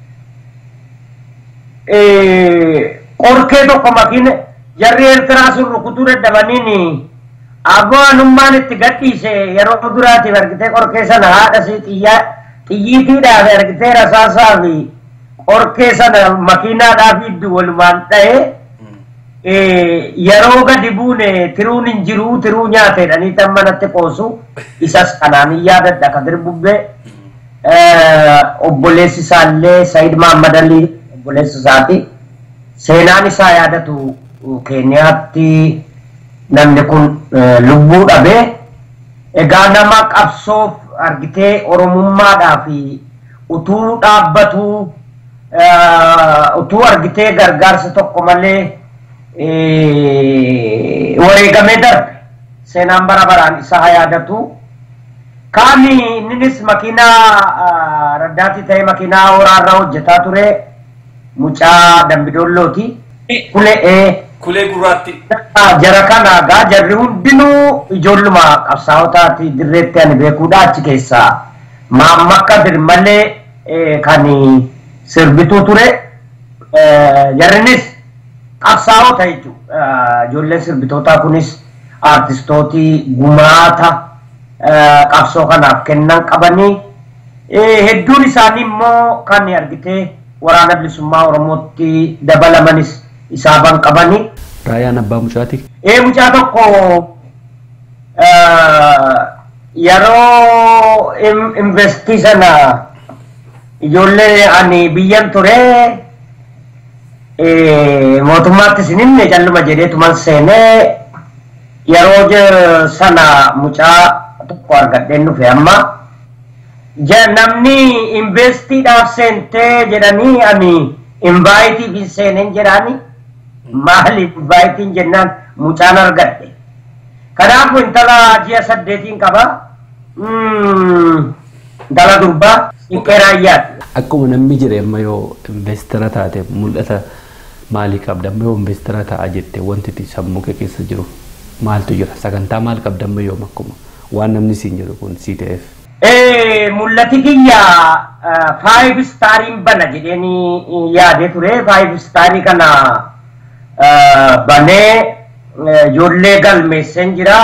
Qorkee tokko makiina jarri Eertiraa sun rukutuu dadhabaniin abboonummaan itti gadhiise yeroo duraatiif argitee qorkee sana haadha si xiyyiitiidhaaf argitee rasaasaa fi qorkee sana makiinaadhaaf iddoo walumaan dha'ee yeroo gadi buune tiruun hin jiru tiruu nyaateedhanii tan manatti qoosu isas kanaan hin yaadadha Kadir Bubbee obboleessi isaallee Said Mahammad Ali obboleessi isaati seenaan isaa yaadatu Keeniyaatti namni kun lubbuu dhabee egaa nama qabsoof argitee oromummaadhaa fi utuu dhaabbatu utuu argitee gargaarsa tokko malee wareegamee darbe seenaan bara baraan isa haa yaadatu. Kaani innis makiinaa raddaatii ta'ee makiinaa waraarraa hojjetaa ture mucaa Dambidoollooti. Kulee kulee gurraatti jara kana gaa jarri hundinuu ijoolluma qabsaa'otaati dirreetti ani beekuudha achi keessaa Maamma Kadir malee kan sirbituu ture jarrinis qabsaa'ota jechuudha. Ijoolleen sirbitootaa kunis artistootii gumaata qabsoo kanaaf kennan qabanii hedduun isaanii immoo kan argitee waraana bilisummaa Oromootti dabalamanis isaaban qabanii. Raayaan abbaa mucaati. Ee mucaa tokko yeroo investii sana ijoollee ani biyyan ture mootummaatti sinimne calluma jedheetuman seenee yeroo sana mucaa tokko argadheen dhufe amma namni investiidhaaf seentee jedhanii ani invaayitii fi seeneen jedhani maaliif invaayitiin jennaan mucaan argadhe kanaafuu intala ji'a saddeetiin qaba intala durbaa Iqeraayyaati. Akkuma namni jedhe amma yoo investara taate mul'ata maalii qabda amma yoo investara ta'a jette wanti itti sammuu kee keessa jiru maaltu jira sagantaa maal qabda amma yoo akkuma waan namni siin jedhu kun sii ta'eef. Mul'ati kiyya five stariin bana jedheenii yaadee ture five starii kana banee ijoollee galmeesseen jira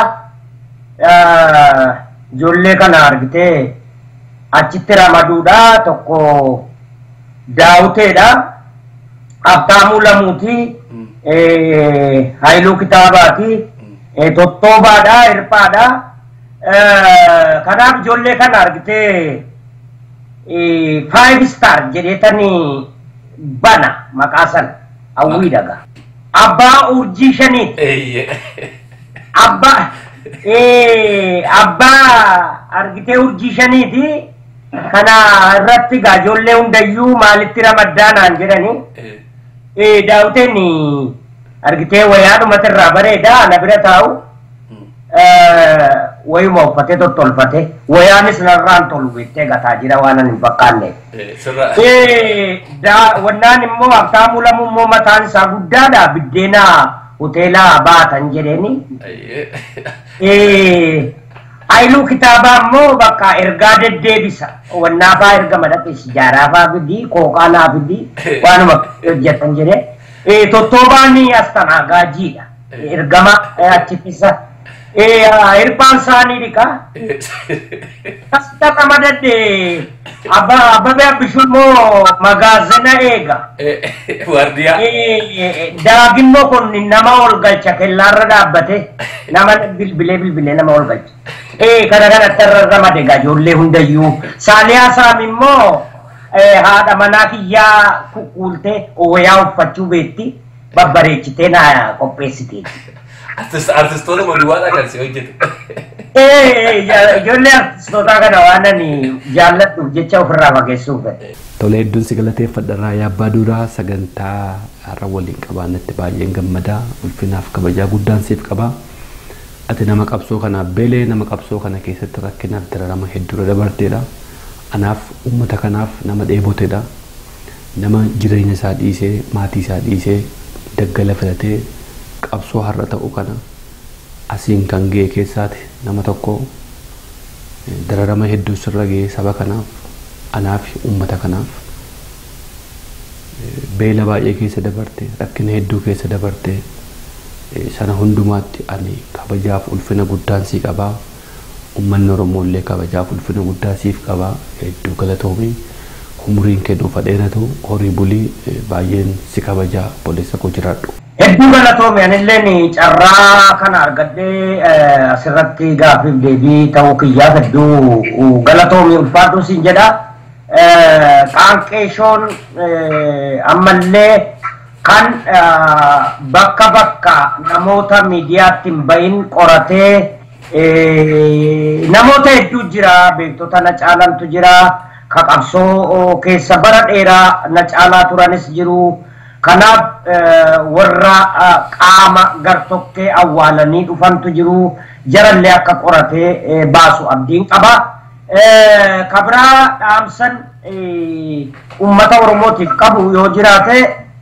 ijoollee kana argitee achitti ramaduudha tokko daawuteedha Abtaamuu Lamuuti Haayiluu Kitaabaati Tottoobaadha Hirphaadha kanaaf ijoollee kana argitee five star jedheetanii bana maqaa sana hawwiidhaga abbaa urjii shaniiti abbaa abbaa argitee urjii shaniiti kana irratti ijoollee hundayyuu maalitti ramaddaanaan jedhanii daawuteen argitee wayaadhumatti irraa bareeda ana bira taa'u wayuma uffatee tottolfate wayaanis narraan tolu beektee gataa jira waan hin fakkaanne. Wannaan immoo Abtaamuu Lamuu immoo mataan isaa guddaadha biddeena hoteelaa baatan jedheeni. Haayiluu Kitaabaa immoo bakka ergaa deddeebisa wannaa fa'aa erga madaqees ijaaraa fa'aa fidii qooqaanaa fidii waanuma hojjetan jedhee Tottoobaan astanaa gaajiidha ergama achittisa. Hirphaan isaanii dhiqa. Kasita nama dadde Abbabee Abbishuu immoo magaazina eega. Waardiyaa. Daagimmoo kun nama ol galcha kellaarra dhaabbate nama bilbilee bilbilee nama ol galcha. Kana kanatti irra ramade egaa ijoollee hundayyuu. Saaliyaa Saami immoo haadha manaa kiyyaa kukuultee wayaa uffachuu beetti babbareechitee na qopheessiteeti. Artistoota maluwaadha kan si hojjetu. Ijoollee artistoota kana waan ani jaalladhuuf jecha ofirraa fageessuuf. Tole hedduun si galateeffadha Raayyaa Abbaa Duuraa sagantaa har'a waliin qabaannetti baay'een gammadaa ulfinaaf kabajaa guddaan siif qaba. Ati nama qabsoo kanaaf beelee nama qabsoo kana keessatti rakkinaaf dararama hedduudha dabarteedha. Anaaf uummata kanaaf nama dheeboteedha. Nama jireenya isaa dhiisee maatii isaa dhiisee daggala filatee qabsoo har'a ta'u kana asiin kan ga'e keessaati nama tokko dararama hedduu sirra ga'e saba kanaaf anaaf uummata kanaaf beela baay'ee keessa dabarte rakkina hedduu keessa dabarte sana hundumaatti ani kabajaaf ulfina guddaan sii qabaa uummanni Oromoo illee kabajaaf ulfina guddaa siif qabaa hedduu galatoomii umuriin kennuuf dheeratu horii bulii baay'een si kabajaa boleessa koo jiraadhu. Hedduu galatoomii anilleen carraa kana argadhee asirratti gaaffiif deebii ta'uu kiyyaaf hedduu galatoomii ulfaadhu siin jedha. Qaanqeeshoon ammallee kan bakka bakka namoota miidiyaatti hin bahin qoratee namoota hedduu jira beektota na caalantu jira ka qabsoo keessa bara dheeraa na caalaa turanis jiru. Kanaaf warra qaama gartokkee awwaalanii dhufantu jiru jarallee akka qoratee baasu abdiin qaba. Kabraa dhaamsan uummata Oromootiif qabu yoo jiraate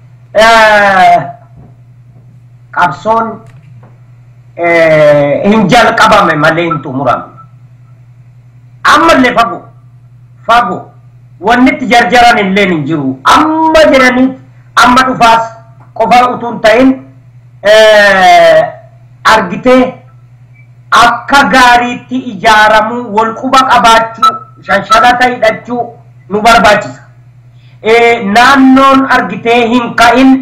qabsoon hin jalqabame malee hin xumuramne. Ammallee fagoo fago wannitti jarjaran illee hin jiru amma jiranii amma dhufaas qofa utuun ta'in argitee akka gaariitti ijaaramu wal quba qabaachuu shanshalata hidhachuu nu barbaachisa. Naannoon argitee hin ka'in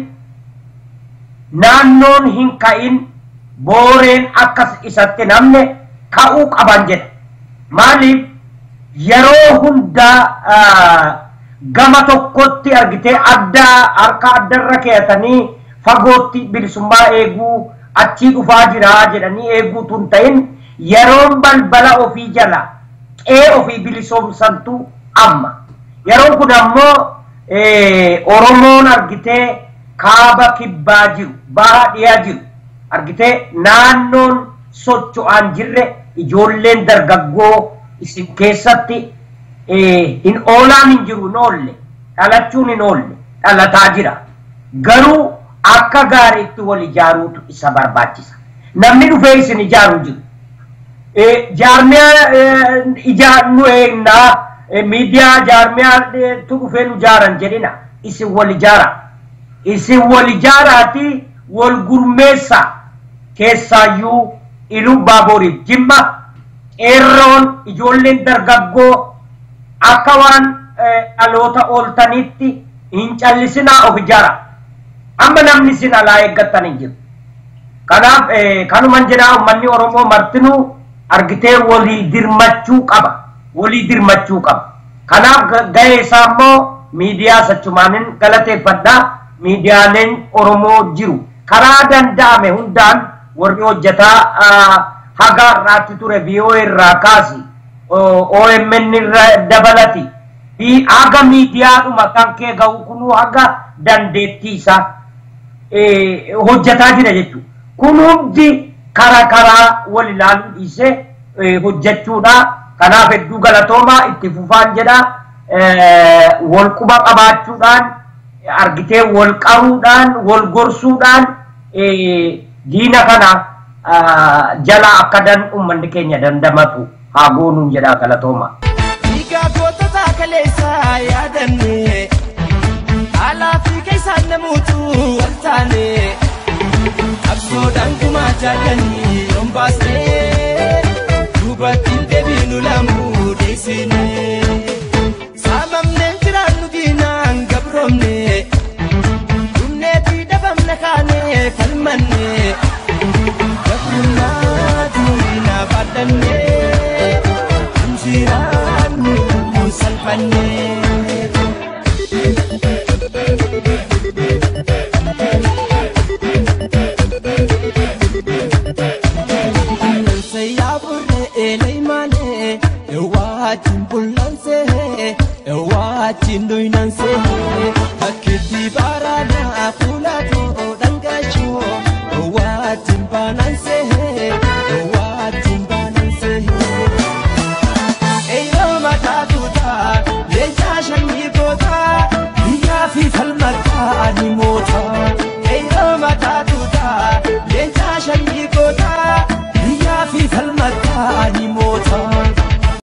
naannoon hin ka'in booreen akkas isatti namne ka'uu qaban jedha. Maaliif yeroo hundaa gama tokkotti argitee addaa harka addarra keeyatanii fagootti bilisummaa eeguu achii dhufaa jira jedhanii eeguu tun ta'in yeroon balbala ofii jala qee ofii bilisoomsantu amma. Yeroon kun ammoo Oromoon argitee kaaba kibbaa jiru baha dhiyaa jiru argitee naannoon socho'aan jirre ijoolleen dargaggoo isin keessatti hin oolaan hin jiru hin oolle dhalachuun hin oolle dhalataa jira garuu akka gaariitti wal ijaaruutu isa barbaachisa. Namni dhufee isin ijaaruu jiru jaarmiyaa ijaarnu eegnaa miidiyaa jaarmiyaa tu dhufee nu ijaaran jedhina isin wal ijaara isin wal ijaaraati wal gurmeessa keessaayyuu Iluu Baaboriif Jimma qeerroon ijoolleen dargaggoo akka waan dhaloota ooltanitti hin callisinaa of ijaara. Amma namni isin alaa eeggattan hin jiru. Kanaaf kanuman jedhaa uummanni Oromoo martinuu argitee walii dirmachuu qaba. Walii dirmachuu qaba. Kanaaf gahee isaa immoo miidiyaa sachumaanin galateeffadhaa miidiyaaleen Oromoo jiru. Karaa danda'ame hundaan warri hojjetaa haga irraatti ture V O A irraa kaasi O M N irraa dabalati fi haga miidiyaadhuma kan kee ga'u kunuu haga dandeettii isaa hojjetaa jira jechuudha. Kun hundi karaa karaa wal ilaaluu dhiisee hojjechuudha. Kanaaf hedduu galatoomaa itti fufaan jedha wal quba qabaachuudhaan argitee wal qaruudhaan wal gorsuudhaan diina kana jala akka dan uummanni keenya dandamatu haa goonuun jedha galatoomaa. Dhiigaa gootota kaleessaa yaadanne alaa fi keessaan namuutu wal taane absoodhaan gumaa jaallanni yoon baasnee duubattiin deebiinu lamuu deessine saamamneen jiraannu diinaan gabroomne dhumneetii dhabamna kaanee falmanne gabrummaa diinaa baadhannee injiraannu salphannee. Chindoinanse akiti barana fulato dangacho watin bananse watin bananse eyo matatuta leja shani kota ya fi falmata ni mota